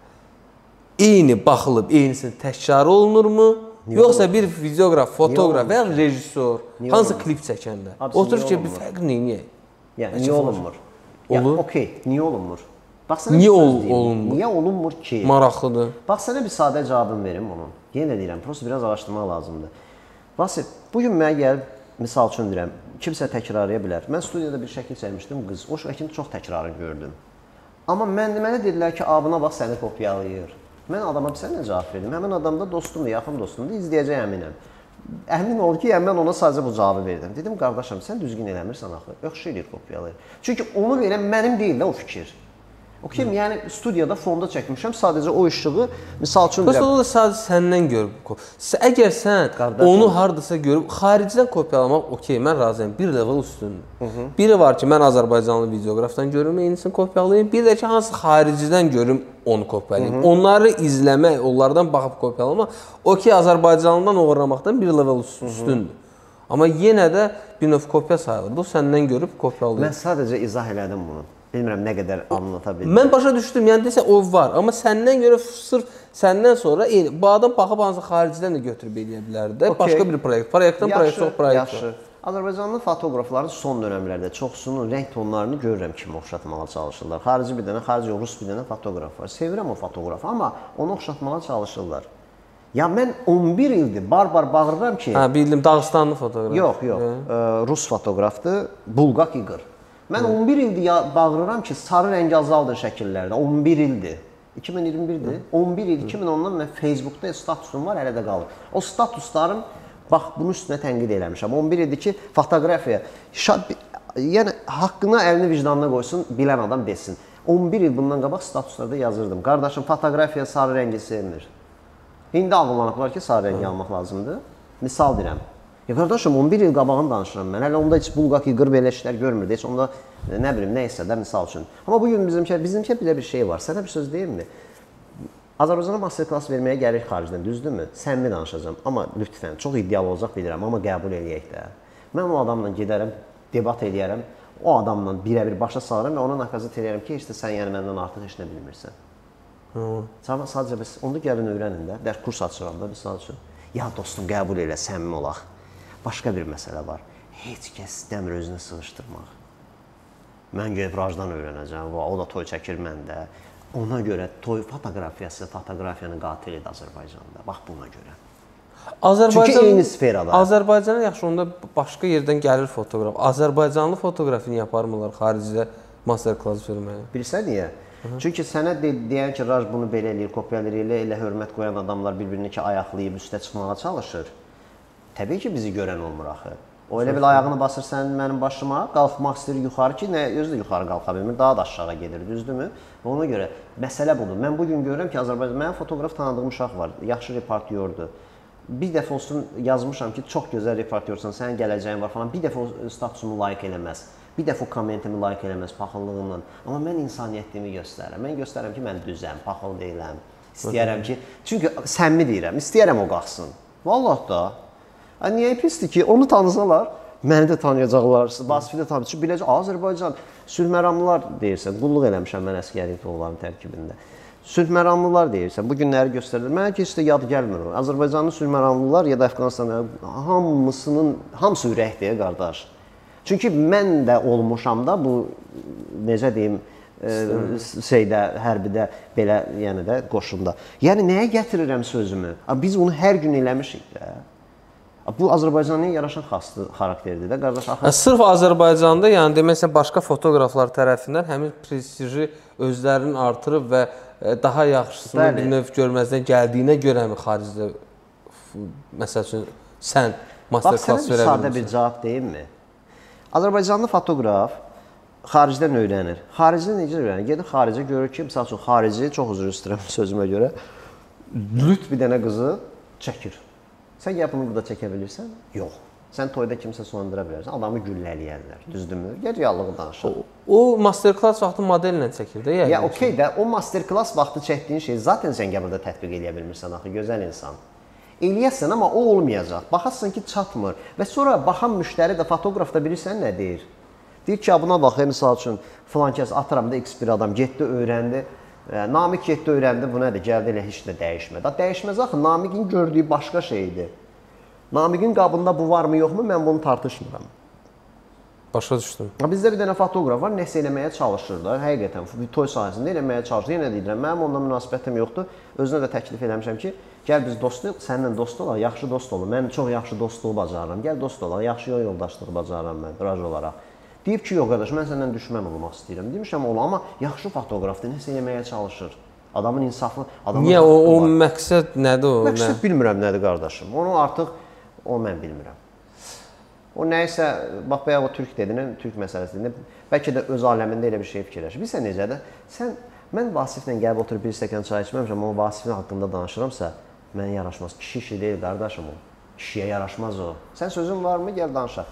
eyni baxılıb, eynisini təkrar olunurmu? Yoxsa bir videoqraf, fotoqraf və ya rejissor, hansı klip çəkəndə? Oturur ki, bir fərqli neyini? Yəni, niyə olunmur? Olur. Okey, niyə olunmur? Niyə olunmur? Niyə olunmur ki? Maraqlıdır. Bax, sənə bir sadə cavabını verim onun. Yenə deyirəm, prosto biraz araşdırmaq lazımdır. Vasif, bugün mənə gəlib, misal üçün deyirəm, kimsə təkrarlaya bilər. Mən studiyada bir şəkil çəkmişdim, qız, o şəkilin çox təkrarını gördüm. Amma mən, mənə dedilər ki, abına bax, səni kopyalayır. Mən adama bir sənə cavab verdim. Həmin adam da dostumdur, yaxın dostumdur, izləyəcək əminəm. Əmin ol ki, yəni mən ona sadəcə bu cavabı verdim. Dedim, qardaşım, sən düzgün eləmirsən axı, yaxşı eləyir kopyalayır. Çünki onu verən mənim deyil də o fikir. Okey, yəni studiyada fonda çəkmişəm, sadəcə o işığı, misal üçün deyirəm. O da sadəcə səndən görüb. Əgər sən Qardaşım. onu hardasa görüb, xaricdən kopyalamaq, okey, mən razıyam, bir level üstündür. Biri var ki, mən Azərbaycanlı videoqrafdan görüm, eynisini kopyalayayım. Bir də ki, hansı xaricdən görüm, onu kopyalayayım. Onları izləmək, onlardan baxıb kopyalamaq, okey, Azərbaycanlıdan oğurlamaqdan bir level üstündür. Amma yenə də bir növ kopya sayılır. O səndən görüb kopyalayır. Mən sadəcə izah elədim bunu. Bilmirəm nə qədər anlata bildim. Mən başa düşdüm, yəni desə o var. Amma səndən görə sırf səndən sonra eyni. Bu adam baxıb hansı xaricdən də götürüb eləyə bilərdi də. Okay. Başqa bir proyekt. Proyektdən proyekt çox proyekt. Yaxşı. Azərbaycanlı fotoqrafların son dönəmlərdə çoxsunun rəng tonlarını görürəm kimi oxşatmağa çalışırlar. Xarici bir dənə, xarici rus bir dənə fotoqraf var. Sevirəm o fotoqrafı, amma onu oxşatmağa çalışırlar. Ya mən on bir ildir bar-bar bağırıram ki... Hə, bildim, Dağıstanlı fotoqraf. Yox, yox. E, Rus fotoqrafdır, Bulqaq İqır. Mən on bir ildir bağırıram ki, sarı rəngi azaldır şəkillərdə. on bir ildir. iki min iyirmi birdir. on bir il, iki min ondan mən Facebookda statusum var, hələ də qalır. O statuslarım, bax, bunun üstünə tənqid eləmişəm. on bir ildir ki, fotoqrafiya, yəni haqqını əlini vicdanına qoysun, bilən adam desin. on bir il bundan qabaq statuslarda yazırdım. Qardaşım, fotoqrafiya sarı rəngi sevmir. İndi ağıllanıblar ki, sarı rəngi almaq lazımdır. Misal deyirəm. Ya qardaşım, on bir il qabağını danışıram mən. Hələ onda heç bulqaki qır belə işlər görmürdü. Heç onda nə bilim, nə isə də misal üçün. Amma bu gün bizimki bizimki belə bir şey var. Sənə bir söz deyimmi? Azərbaycana master klass verməyə gəlir xaricdən, düzdürmü? Səmimi danışacağam. Amma lütfən, çox iddialı olacaq bilirəm, amma qəbul eləyək də. Mən o adamla gedərəm, debat eləyərəm. O adamla birə-bir başa salarım və ona nakazat eləyərəm ki, işte sən yəni məndən artıq heç nə bilmirsən. Hı. Sadəcə biz onu gəlin öyrənin də. Dərs kurs açıram da misal üçün. Ya dostum, qəbul elə, səmimi olaq. Başqa bir məsələ var. Heç kəs istəmir özünü sığışdırmaq. Mən gedib Rajdan öyrənəcəm, o da toy çəkir məndə. Ona görə toy fotografiyası, fotografiyanın qatilidir Azərbaycanda. Bax buna görə. Azərbaycan, çünki eyni sferada. Azərbaycana yaxşı onda başqa yerdən gəlir fotoqraf. Azərbaycanlı fotoqrafi niyə aparmırlar xaricdə master klass verməyə? Bilirsən niyə? Hı -hı. Çünki sənə de deyən ki, Raj bunu belə eləyir, kopyalayır, elə, elə hörmət qoyan adamlar bir-birini ki ayaqlayıb üstə çıxmağa çalışır. Təbii ki, bizi görən olmur axı. O elə bil ayağını basır sənin mənim başıma, qalxmaq istəyir yuxarı ki, nə özü də yuxarı qalxa bilmir, daha da aşağı gedir, düzdürmü? Ona görə məsələ budur. Mən bugün görürəm ki, Azərbaycan mənim fotoqraf tanıdığım uşaq var, yaxşı reportyordur. Bir dəfə olsun yazmışam ki, çox gözəl reportyorsan, sənin gələcəyin var falan. Bir dəfə o statusumu layiq eləməz. Bir dəfə o kommentimi layiq eləməz paxıllığımla. Amma mən insaniyyətliyimi göstərirəm. Mən göstərirəm ki, mən düzəm, paxıl deyiləm. İstəyərəm ki, çünki səmimi deyirəm, istəyərəm o qalxsın. Vallahi da. Niyə pisdir ki, onu tanısalar, məni də tanıyacaqlar, Vasifi də tanıyacaq. Biləcək, Azərbaycan sülhməramlılar deyirsən, qulluq eləmişəm mən əskəri onların tərkibində. Sülhməramlılar deyirsən, bu günləri göstərilir. Mənə ki, işte yad gəlmir. Azərbaycanlı sülhməramlılar ya da Əfqanistanlı hamısının, hamısı ürəkdir, qardaş. Çünki mən də olmuşam da bu, necə deyim, e, şeydə, hərbidə, belə, yəni də, qoşunda. Yəni, nəyə gətirirəm sözümü? Biz onu hər gün eləmişik də. Bu Azərbaycanın yaraşan xastı xarakteridir də, qardaş. Axı... Sırf Azərbaycanda, yəni deməsən, başqa fotoqraflar tərəfindən həmin prestiji özlərinin artırıb və daha yaxşısını Bəli. bir növ görməzdən gəldiyinə görəmi xaricdə, məsəl üçün, sən master klass verə bilmirsən? Bax, sənə sadə bir cavab deyimmi? Azərbaycanlı fotoqraf xaricdən öyrənir. Xaricdən necə öyrənir? Gedir xaricə görür ki, misal üçün, xarici, çox üzr istəyirəm sözümə görə, lüt bir dənə qızı çəkir. Sən gəl bunu burada çəkə bilirsən? Yox. Sən toyda kimsə soyandıra bilərsən, adamı güllələyərlər, düzdürmü? Gəl reallığı danışaq. O, o master klass vaxtı modellə çəkir də, yəni. Ya, okey də, o master klass vaxtı çəkdiyin şey zaten sən gəl burada tətbiq eləyə bilmirsən, axı, gözəl insan. Eləyəsən, amma o olmayacaq. Baxarsan ki, çatmır. Və sonra baxan müştəri də, fotoqraf da bilirsən nə deyir? Deyir ki, buna bax, misal üçün, filan kəs atıram da X bir adam, getdi, öyrəndi. Namiq getdi, öyrəndi, bu nədir? Gəldi, elə heç də dəyişmədi. Dəyişməz axı, Namiqin gördüyü başqa şeydir. Namiqin qabında bu varmı, yoxmu, mən bunu tartışmıram. Başa düşdüm. Bizdə bir dənə fotoqraf var, nəsə eləməyə çalışır da, həqiqətən, toy sahəsində eləməyə çalışır. Yenə deyirəm, mənim onunla münasibətim yoxdur. Özünə də təklif eləmişəm ki, gəl biz dostluq, səninlə dost olaq, yaxşı dost olun. Mən çox yaxşı dostluğu bacarıram. Gəl dost olaq, yaxşı yol yoldaşlığı bacarıram mən, Raj olaraq. Deyib ki, yox qardaş, mən səndən düşmən olmaq istəyirəm. Demişəm, ola, amma yaxşı fotoqrafdır, nəsə eləməyə çalışır. Adamın insaflı, adamın Niyə, o, o məqsəd nədir o? Məqsəd nə? Bilmirəm nədir qardaşım. Onu artıq, o mən bilmirəm. O nəysə, bax, bəyə o türk dedin, türk məsələsi dedin, bəlkə də öz aləmində elə bir şey fikirləşir. Bilsən necədir? Sən, mən Vasiflə gəlib oturub bir stəkan çay içməmişəm, amma Vasifin haqqında danışıramsa, mənə yaraşmaz. Kişi işi deyil, qardaşım o. Kişiyə yaraşmaz o. Sən sözün varmı? Gəl danışaq.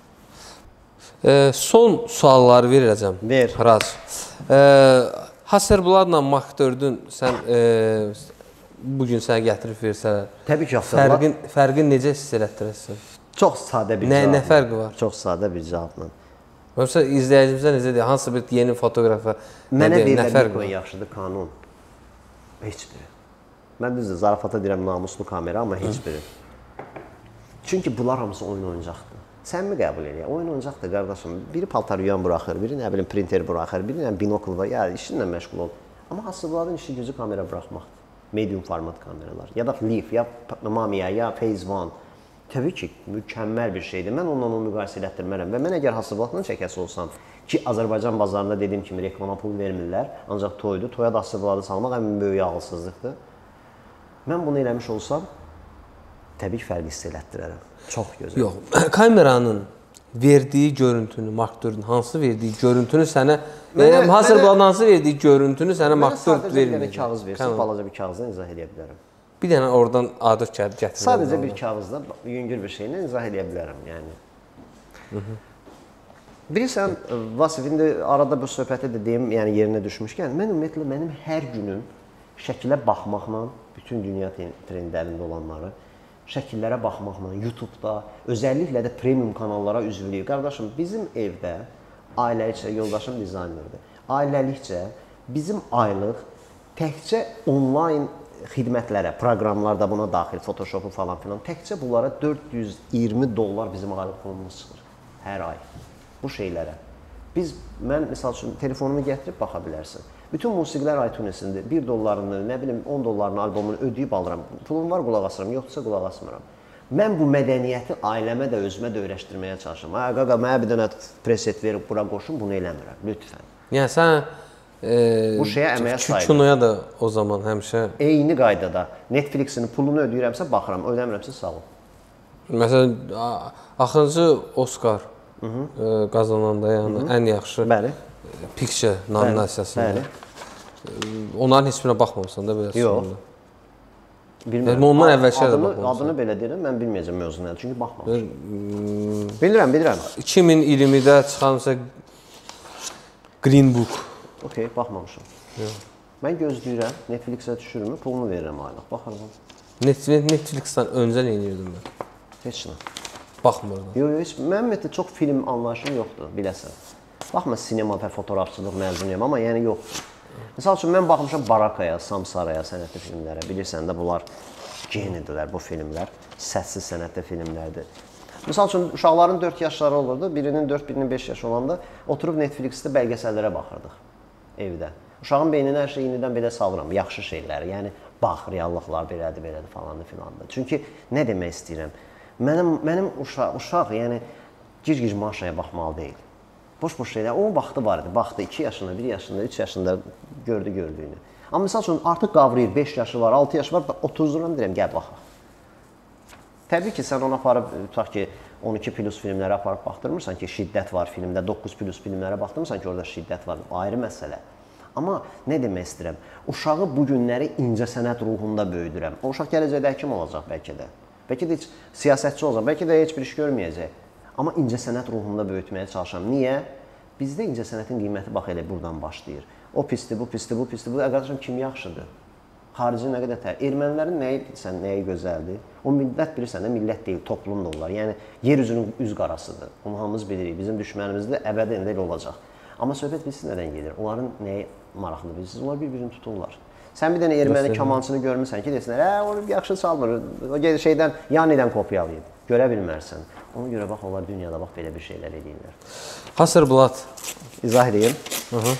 E, son sualları verəcəm. Ver. Raz. E, Hasselbladla Mach dördün sən e, bugün sənə gətirib versələr. Təbii ki, Hasselblad. Fərqin, fərqin necə hiss elətdirəsən? Çox sadə bir nə, cavabla. Nə fərqi var? Çox sadə bir cavabla. Yoxsa izləyicimizə necə deyir? Hansı bir yeni fotoqrafa mənə deyirlər Nikon yaxşıdır, Canon. Heç biri. Mən düzdür, zarafata deyirəm namuslu kamera, amma heç biri. Çünki bunlar hamısı oyun oyuncaqdır. Sən mi qəbul edir? Oyun oyuncaqdır, qardaşım. Biri paltaryuyan buraxır, biri nə bilim printer buraxır, biri nə binokl var, ya işinlə məşğul ol. Amma Hasselbladın işi gözü kamera buraxmaqdır. Medium format kameralar. Ya da Leaf, ya Mamiya, ya Phase One. Təbii ki, mükəmməl bir şeydir. Mən onunla onu müqayisə elətdirmərəm. Və mən əgər Hasselbladla çəkəsi olsam, ki, Azərbaycan bazarında dediyim kimi reklama pul vermirlər, ancaq toydur, toya da Hasselbladı salmaq ən böyük ağılsızlıqdır. Mən bunu eləmiş olsam, təbii ki, fərqi hiss elətdirərəm. Çox gözəl. Yox, kameranın verdiyi görüntünü, Mark dördün hansı verdiyi görüntünü sənə, Hasselbladın hansı verdiyi görüntünü sənə Mark dörd vermir. Mənə sadəcə bir kağız versin, balaca bir kağızdan izah edə bilərəm. Bir dənə oradan adət gətirmək. Sadəcə bir kağızda yüngül bir şeylə izah edə bilərəm, yəni. Hı -hı. Bilirsən, Vasif, indi arada bu söhbəti də deyim, yəni yerinə düşmüşkən, mən ümumiyyətlə mənim hər günüm şəkilə baxmaqla, bütün dünya trendlərində olanları, şəkillərə baxmaqla, YouTube-da, özəlliklə də premium kanallara üzvlüyü. Qardaşım, bizim evdə ailəlikcə, yoldaşım dizaynerdir, ailəlikcə bizim aylıq təkcə onlayn xidmətlərə, proqramlarda buna daxil, Photoshopu falan filan, təkcə bunlara dörd yüz iyirmi dollar bizim aylıq pulumuz çıxır hər ay. Bu şeylərə. Biz, mən misal üçün telefonumu gətirib baxa bilərsin. Bütün musiqilər iTunes-ində bir dollarını, nə bilim on dollarını albomunu ödəyib alıram. Pulum var, qulaq asıram, yoxdursa qulaq asmıram. Mən bu mədəniyyəti ailəmə də, özümə də öyrəşdirməyə çalışıram. Ay qaqa, mənə bir dənə preset verib bura qoşun, bunu eləmirəm, lütfən. Yəni sən e, bu şeyə əməyə sayılır. Kinoya da o zaman həmişə eyni qaydada Netflix-in pulunu ödəyirəmsə baxıram, ödəmirəmsə sağ ol. Məsələn, axırıncı Oscar Hı -hı. qazananda, yəni Hı -hı. ən yaxşı Bəli. Picture nominasiyasında. Bəli. Onların heç birinə baxmamısan da belə Yox. Bilmirəm. Ondan əvvəlki də baxmamısan. Adını belə deyirəm, mən bilməyəcəm mövzu nədir, çünki baxmamışam. Bilirəm, bilirəm. iki min iyirmidə çıxansa Green Book. Okey, baxmamışam. Yox. Mən gözləyirəm, Netflix-ə düşürümü, pulunu verirəm aylıq, baxarım. Netflix-dən öncə nə edirdim mən? Heç nə. Baxmırdım. Yox, yox, mənim ümumiyyətlə çox film anlayışım yoxdur, biləsən. Baxma, sinema və fotoğrafçılıq məzunuyam, amma yəni yoxdur. Məsəl üçün, mən baxmışam Barakaya, Samsaraya, sənətli filmlərə. Bilirsən də, bunlar genidirlər bu filmlər. Səssiz sənətli filmlərdir. Məsəl üçün, uşaqların dörd yaşları olurdu, birinin dörd, birinin beş yaşı olanda oturub Netflix-də bəlgəsəllərə baxırdıq evdə. Uşağın beyninə hər şey inidən belə salıram, yaxşı şeyləri. Yəni, bax, reallıqlar belədir, belədir falandır filandır. Çünki nə demək istəyirəm? Mənim, mənim uşaq, uşaq, yəni, gic-gic maşaya baxmalı deyil. Boş-boş şeylər, o vaxtı var idi, baxdı iki yaşında, bir yaşında, üç yaşında gördü gördüyünü. Amma misal üçün, artıq qavrayır, beş yaşı var, altı yaşı var, otuzduram deyirəm, gəl baxaq. Təbii ki, sən ona aparıb, tutaq ki, on iki plus filmlərə aparıb baxdırmırsan ki, şiddət var filmdə, doqquz plus filmlərə baxdırmırsan ki, orada şiddət var, ayrı məsələ. Amma nə demək istəyirəm, uşağı bu günləri incəsənət ruhunda böyüdürəm. O uşaq gələcəkdə həkim olacaq bəlkə də. Bəlkə də heç siyasətçi olacaq, bəlkə də heç bir iş görməyəcək. Amma incəsənət ruhunda böyütməyə çalışıram. Niyə? Bizdə incəsənətin qiyməti bax elə buradan başlayır. O pisdir, bu pisdir, bu pisdir, bu qardaşım kim yaxşıdır? Xarici nə qədər tər. Ermənilərin nəyi bilirsən, nəyi gözəldir? O millət bilirsən də, millət deyil, toplum da onlar. Yəni, yer üzünün üz qarasıdır. Onu hamımız bilirik. Bizim düşmənimiz də əbədən də elə olacaq. Amma söhbət bilsin nədən gedir? Onların nəyi maraqlı bilirsiniz? Onlar bir-birini tuturlar. Sən bir dənə erməni kamançını görmüsən ki, desinlər, hə, onu yaxşı çalmır, o şeydən, yanidən kopyalayıb. Görə bilmərsən. Ona görə bax, onlar dünyada bax, belə bir şeylər edirlər. Hasselblad. İzah edeyim. Hı -hı.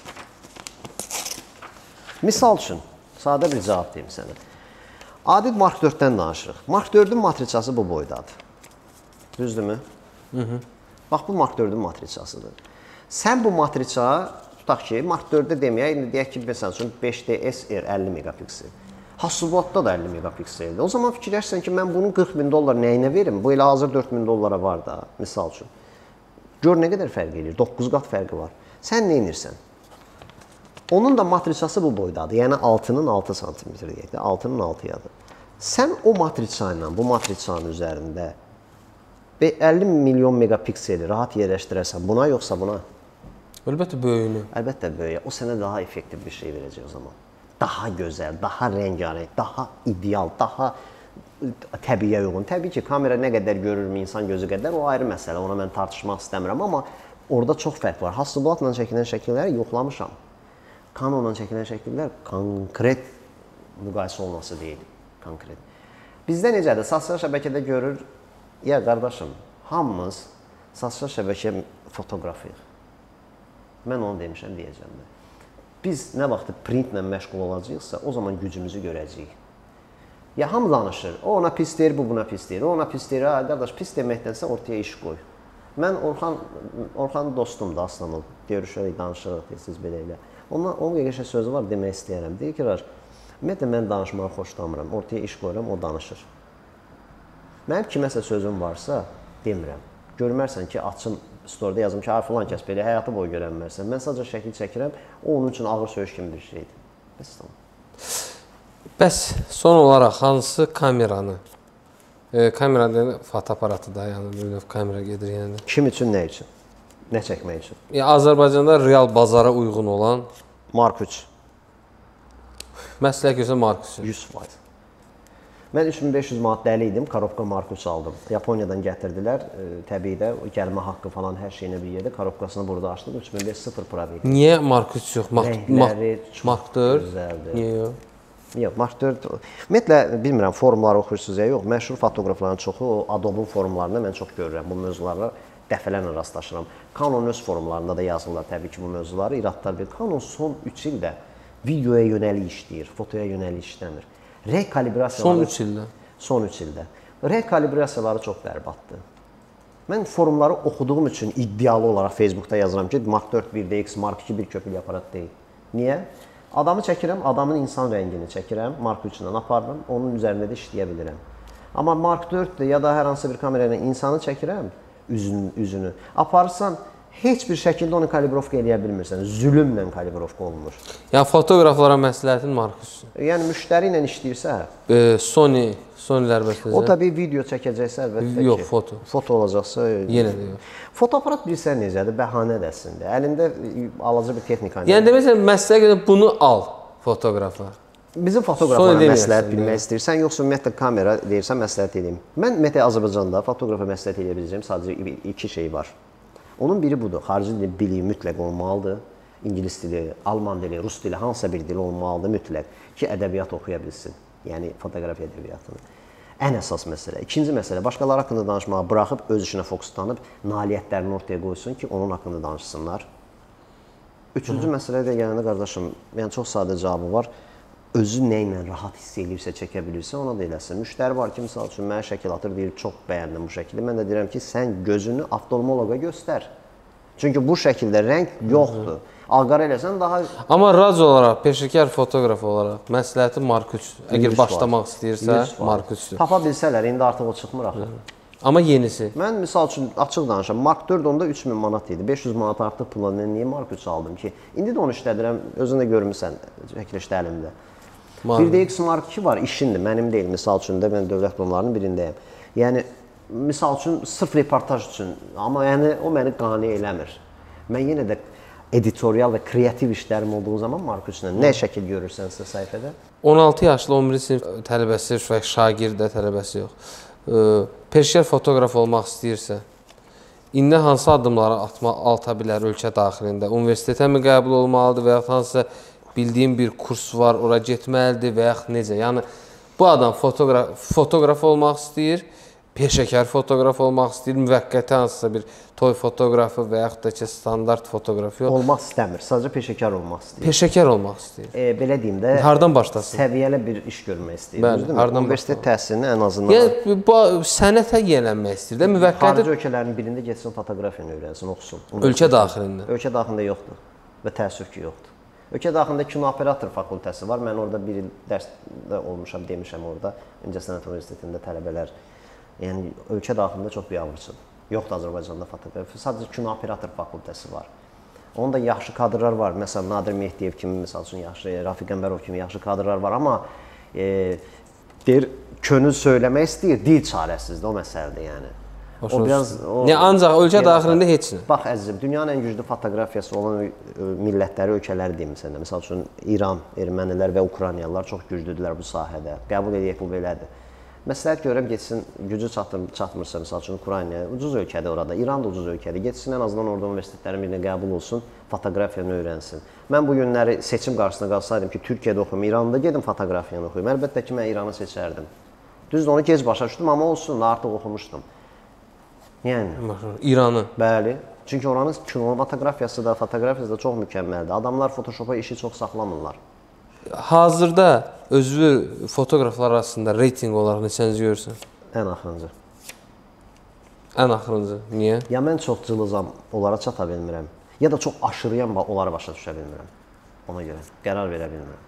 Misal üçün, sadə bir cavab deyim sənə. Adi Mark dörddən danışırıq. Mark dördün matriçası bu boydadır. Düzdürmü? Hı -hı. Bax, bu Mark dördün matriçasıdır. Sən bu matriça, tutaq ki, Mark dördə deməyək, indi deyək ki, məsəl üçün beş D S R əlli megapiksel. Hasselbladda da əlli megapikseldir. O zaman fikirləşsən ki, mən bunun qırx min dollar nəyinə verim? Bu elə hazır dörd min dollara var da, misal üçün. Gör nə qədər fərq edir, doqquz qat fərqi var. Sən nə edirsən? Onun da matriçası bu boydadır, yəni altının altı santimetr deyək də, altının altıyadır. Sən o matriça ilə, bu matriçanın üzərində əlli milyon megapikseli rahat yerləşdirərsən buna, yoxsa buna? Əlbəttə böyüyünü. Əlbəttə böyüyə. O sənə daha effektiv bir şey verəcək o zaman. Daha gözəl, daha rəngarəng, daha ideal, daha təbiiyə uyğun. Təbii ki, kamera nə qədər görürmü insan gözü qədər, o ayrı məsələ. Ona mən tartışmaq istəmirəm, amma orada çox fərq var. Hasselbladla çəkilən şəkilləri yoxlamışam. Canonla çəkilən şəkillər konkret müqayisə olması deyil. Konkret. Bizdə necədir? Sosial şəbəkədə görür, ya qardaşım, hamımız sosial şəbəkə fotoqrafıyıq. Mən onu demişəm, deyəcəm də. Biz nə vaxt printlə məşğul olacaqsa, o zaman gücümüzü görəcəyik. Ya hamı danışır, o ona pis deyir, bu buna pis deyir, o ona pis deyir, ha qardaş, pis deməkdənsə ortaya iş qoy. Mən Orxan, Orxan dostumdur, Aslanov, görüşürük, danışırıq, siz belə elə. Ondan on qəşəng sözü var, demək istəyərəm. Deyir ki, ümumiyyətlə mən danışmağı xoşlamıram, ortaya iş qoyuram, o danışır. Mənim kiməsə sözüm varsa, demirəm. Görmərsən ki, açım, storyda yazım ki, filan kəs belə həyatı boyu görənmərsən. Mən sadəcə şəkil çəkirəm, o onun üçün ağır söyüş kimi bir şeydir. Bəs tamam. Bəs son olaraq hansı kameranı, e, kamera deyəndə fotoaparatı da, yəni bir növ kamera gedir yəni. Kim üçün, nə üçün? Nə çəkmək üçün? Yəni Azərbaycanda real bazara uyğun olan Mark üç. məsləhət görsə Mark üç. yüz faiz. Mən üç min beş yüz manat dəli idim, Korobka Mark üç aldım. Yaponiyadan gətirdilər, e, təbii də gəlmə haqqı falan hər şeyinə bir yerdə. Korobkasını burada açdım, üç min beş yüz sıfır probel. Niyə Mark üç yox? Mark, Rəngləri çox Mark dörd. gözəldir. Niyə yox? Yox, Mark dörd. Ümumiyyətlə bilmirəm forumları oxuyursunuz ya yox. Məşhur fotoqrafların çoxu o Adobe forumlarında mən çox görürəm bu mövzularla. Dəfələrlə rastlaşıram. Canon öz forumlarında da yazırlar təbii ki bu mövzuları. İradlar bir. Canon son üç ildə videoya yönəlik işləyir, fotoya yönəlik işləmir. Rekalibrasiyaları Son üç ildə. Son üç ildə. Rekalibrasiyaları çox bərbaddır. Mən forumları oxuduğum üçün iddialı olaraq Facebookda yazıram ki, Mark dörd bir D X, Mark iki bir köpük aparat deyil. Niyə? Adamı çəkirəm, adamın insan rəngini çəkirəm, Mark üç ilə aparıram, onun üzərində də işləyə bilirəm. Amma Mark dörd ya da hər hansı bir kamera ilə insanı çəkirəm, üzünü, üzünü. Aparırsan, heç bir şəkildə onu kalibrovka eləyə bilmirsən. Zülümlə kalibrovka olunur. Yəni fotoqraflara məsləhətin Mark üç. Yəni müştəri ilə işləyirsə, E, Sony, Sonylər bəsəcə. o tabii video çəkəcəksə əlbəttə ki. Yox, foto. Foto olacaqsa. Yenə də yox. Fotoaparat bilirsən necədir? Bəhanədir əslində. Əlində alaca bir texnika. Yəni deməsən məsləhət görə bunu al fotoqrafa. Bizim fotoqraflara məsləhət bilmək istəyirsən, yoxsa ümumiyyətlə kamera deyirsən məsləhət edeyim. Mən ümumiyyətlə Azərbaycanda fotoqrafa məsləhət edə biləcəyim sadəcə iki şey var. Onun biri budur, xarici dil biliyi mütləq olmalıdır. İngilis dili, alman dili, rus dili, hansısa bir dil olmalıdır mütləq ki, ədəbiyyat oxuya bilsin. Yəni fotoqrafiya ədəbiyyatını. Ən əsas məsələ. İkinci məsələ, başqaları haqqında danışmağı buraxıb öz işinə fokuslanıb nailiyyətlərini ortaya qoysun ki, onun haqqında danışsınlar. Üçüncü məsələyə də gələndə qardaşım, yəni çox sadə cavabı var. Özü nə ilə rahat hiss eləyirsə, çəkə bilirsə, ona da eləsin. Müştəri var ki, misal üçün mənə şəkil atır, deyir, çox bəyəndim bu şəkili. Mən də deyirəm ki, sən gözünü oftalmoloqa göstər. Çünki bu şəkildə rəng yoxdur. Alqara eləsən daha... Amma raz olaraq, peşəkar fotoqraf olaraq məsləhəti Mark üç. Əgər başlamaq istəyirsə, Mark üçdür. Tapa bilsələr, indi artıq o çıxmır axı. Amma yenisi. Mən misal üçün açıq danışam, Mark dörd onda üç min manat idi. beş yüz manat artıq pulla mən niyə Mark üç aldım ki? İndi də onu işlədirəm, özün də görmüsən çəkilişdə əlimdə. bir D X Mark iki var, işindir, mənim deyil. Misal üçün də mən dövlət qurumlarının birindəyəm. Yəni, misal üçün sırf reportaj üçün, amma yəni o məni qane eləmir. Mən yenə də editorial və kreativ işlərim olduğu zaman Mark üç ilə nə şəkil görürsənsə səhifədə? on altı yaşlı on birinci sinif tələbəsi və şagird də tələbəsi yox. Peşəkar fotoqraf olmaq istəyirsə, indi hansı addımları atma, ata bilər ölkə daxilində? Universitetə mi qəbul olmalıdır və yaxud hansısa bildiyim bir kurs var, ora getməlidir və yaxud necə? Yəni, bu adam fotoqraf, fotoqraf olmaq istəyir, peşəkar fotoqraf olmaq istəyir, müvəqqəti hansısa bir toy fotoqrafı və yaxud da ki, standart fotoqrafi yox. Olmaq istəmir, sadəcə peşəkar olmaq istəyir. Peşəkar olmaq istəyir. E, belə deyim də, hardan başlasın? Səviyyəli bir iş görmək istəyir. Bəli, hardan universitet təhsilini ən azından... Yəni, bu sənətə yiyələnmək istəyir də, müvəqqəti... Xarici ölkələrin birində getsin, fotoqrafiyanı öyrənsin, oxusun. Ölkə daxilində? Ölkə daxilində yoxdur və təəssüf ki, yoxdur. Ölkə daxilində kino operator fakültəsi var. Mən orada bir il dərsdə olmuşam, demişəm orada. İncəsənət Universitetində tələbələr. Yəni, ölkə daxilində çox biabırçıdır. Yoxdur Azərbaycanda fotoqrafi. Sadəcə kino operator fakültəsi var. Onda yaxşı kadrlar var. Məsələn, Nadir Mehdiyev kimi, məsəl üçün, yaxşı, Rafiq Qəmbərov kimi yaxşı kadrlar var. Amma e, deyir, könül söyləmək istəyir, dil çarəsizdir, o məsələdir yəni. O biraz, o, ne, ancaq ölkə daxilində heç nə. Bax əzizim, dünyanın ən güclü fotoqrafiyası olan millətləri, ölkələri deyim sənə. Məsəl üçün, İran, ermənilər və Ukraynalılar çox güclüdürlər bu sahədə. Qəbul edək, bu belədir. Məsləhət görürəm, getsin, gücü çatır, çatmırsa, məsəl üçün, Ukraynaya, ucuz ölkədir orada, İran da ucuz ölkədir. Getsin, ən azından orada universitetlərin birində qəbul olsun, fotoqrafiyanı öyrənsin. Mən bu günləri seçim qarşısına qalsaydım ki, Türkiyədə oxuyum, İranda gedim fotoqrafiyanı oxuyum. Əlbəttə ki, mən İranı seçərdim. Düzdür, onu gec başa düşdüm, amma olsun, artıq oxumuşdum. Yəni, İranı. Bəli. Çünki oranın kinematografiyası da, fotoqrafiyası da çox mükəmməldir. Adamlar Photoshopa işi çox saxlamırlar. Hazırda özü fotoqraflar arasında reytinq olaraq neçənci görürsən? Ən axırıncı. Ən axırıncı. Niyə? Ya mən çox cılızam, onlara çata bilmirəm. Ya da çox aşırıyam, onları başa düşə bilmirəm. Ona görə qərar verə bilmirəm.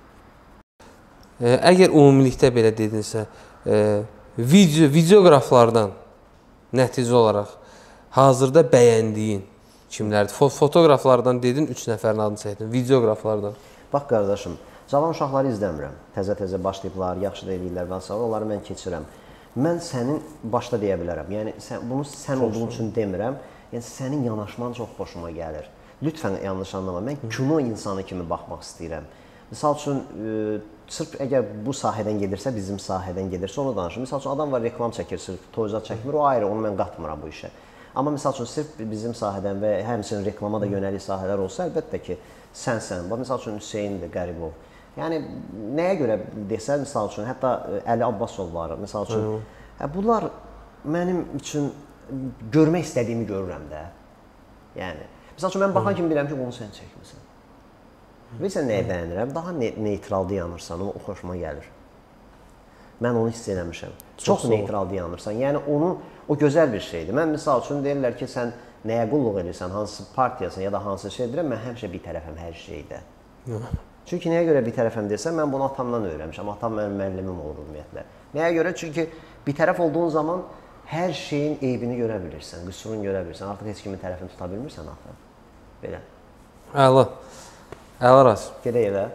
E, əgər ümumilikdə belə dedinsə, e, video, videoqraflardan nəticə olaraq hazırda bəyəndiyin kimlərdir? Fotoqraflardan dedin, üç nəfərin adını çəkdin. Videoqraflardan. Bax qardaşım, Cavan uşaqları izləmirəm. Təzə-təzə başlayıblar, yaxşı da eləyirlər və s. Onları mən keçirəm. Mən sənin başda deyə bilərəm. Yəni sən bunu sən olduğun üçün demirəm. Yəni sənin yanaşman çox xoşuma gəlir. Lütfən yanlış anlama. Mən kino insanı kimi baxmaq istəyirəm. Misal üçün e, sırf əgər bu sahədən gedirsə, bizim sahədən gedirsə onu danışım. Misal üçün adam var reklam çəkir, sırf toyzat çəkmir, o ayrı, onu mən qatmıram bu işə. Amma misal üçün sırf bizim sahədən və həmçinin reklama da yönəlik sahələr olsa, əlbəttə ki, sənsən. Bax, misal üçün Hüseyndir, Qəribov. Yəni, nəyə görə desə, misal üçün, hətta Əli Abbasov var, misal üçün. Hə, bunlar mənim üçün görmək istədiyimi görürəm də. Yəni, misal üçün, mən baxan kimi bilirəm ki, onu sən çəkmirsən. Bilirsən nəyə bəyənirəm? Daha ne neytral dayanırsan, o xoşuma gəlir. Mən onu hiss eləmişəm. Çox, Çox neytral dayanırsan. Yəni, onu, o gözəl bir şeydir. Mən, misal üçün, deyirlər ki, sən nəyə qulluq edirsən, hansı partiyasan ya da hansı şey edirəm, mən həmişə bir tərəfəm hər şeydə. Çünki nəyə görə bir tərəfəm desəm, mən bunu atamdan öyrənmişəm. Atam mənim müəllimim olur ümumiyyətlə. Nəyə görə? Çünki bir tərəf olduğun zaman hər şeyin eybini görə bilirsən, qüsurunu görə bilirsən. Artıq heç kimin tərəfini tuta bilmirsən axı. Belə. Əla. Əla Raz. Gedək elə.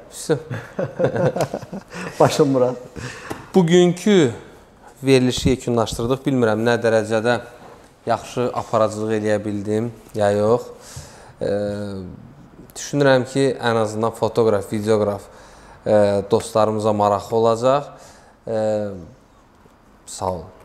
Başım Murad. Bugünkü verilişi yekunlaşdırdıq. Bilmirəm nə dərəcədə yaxşı aparıcılıq eləyə bildim, ya yox. E, düşünürəm ki, ən azından fotoqraf, videoqraf e, dostlarımıza maraqlı olacaq. E, sağ olun.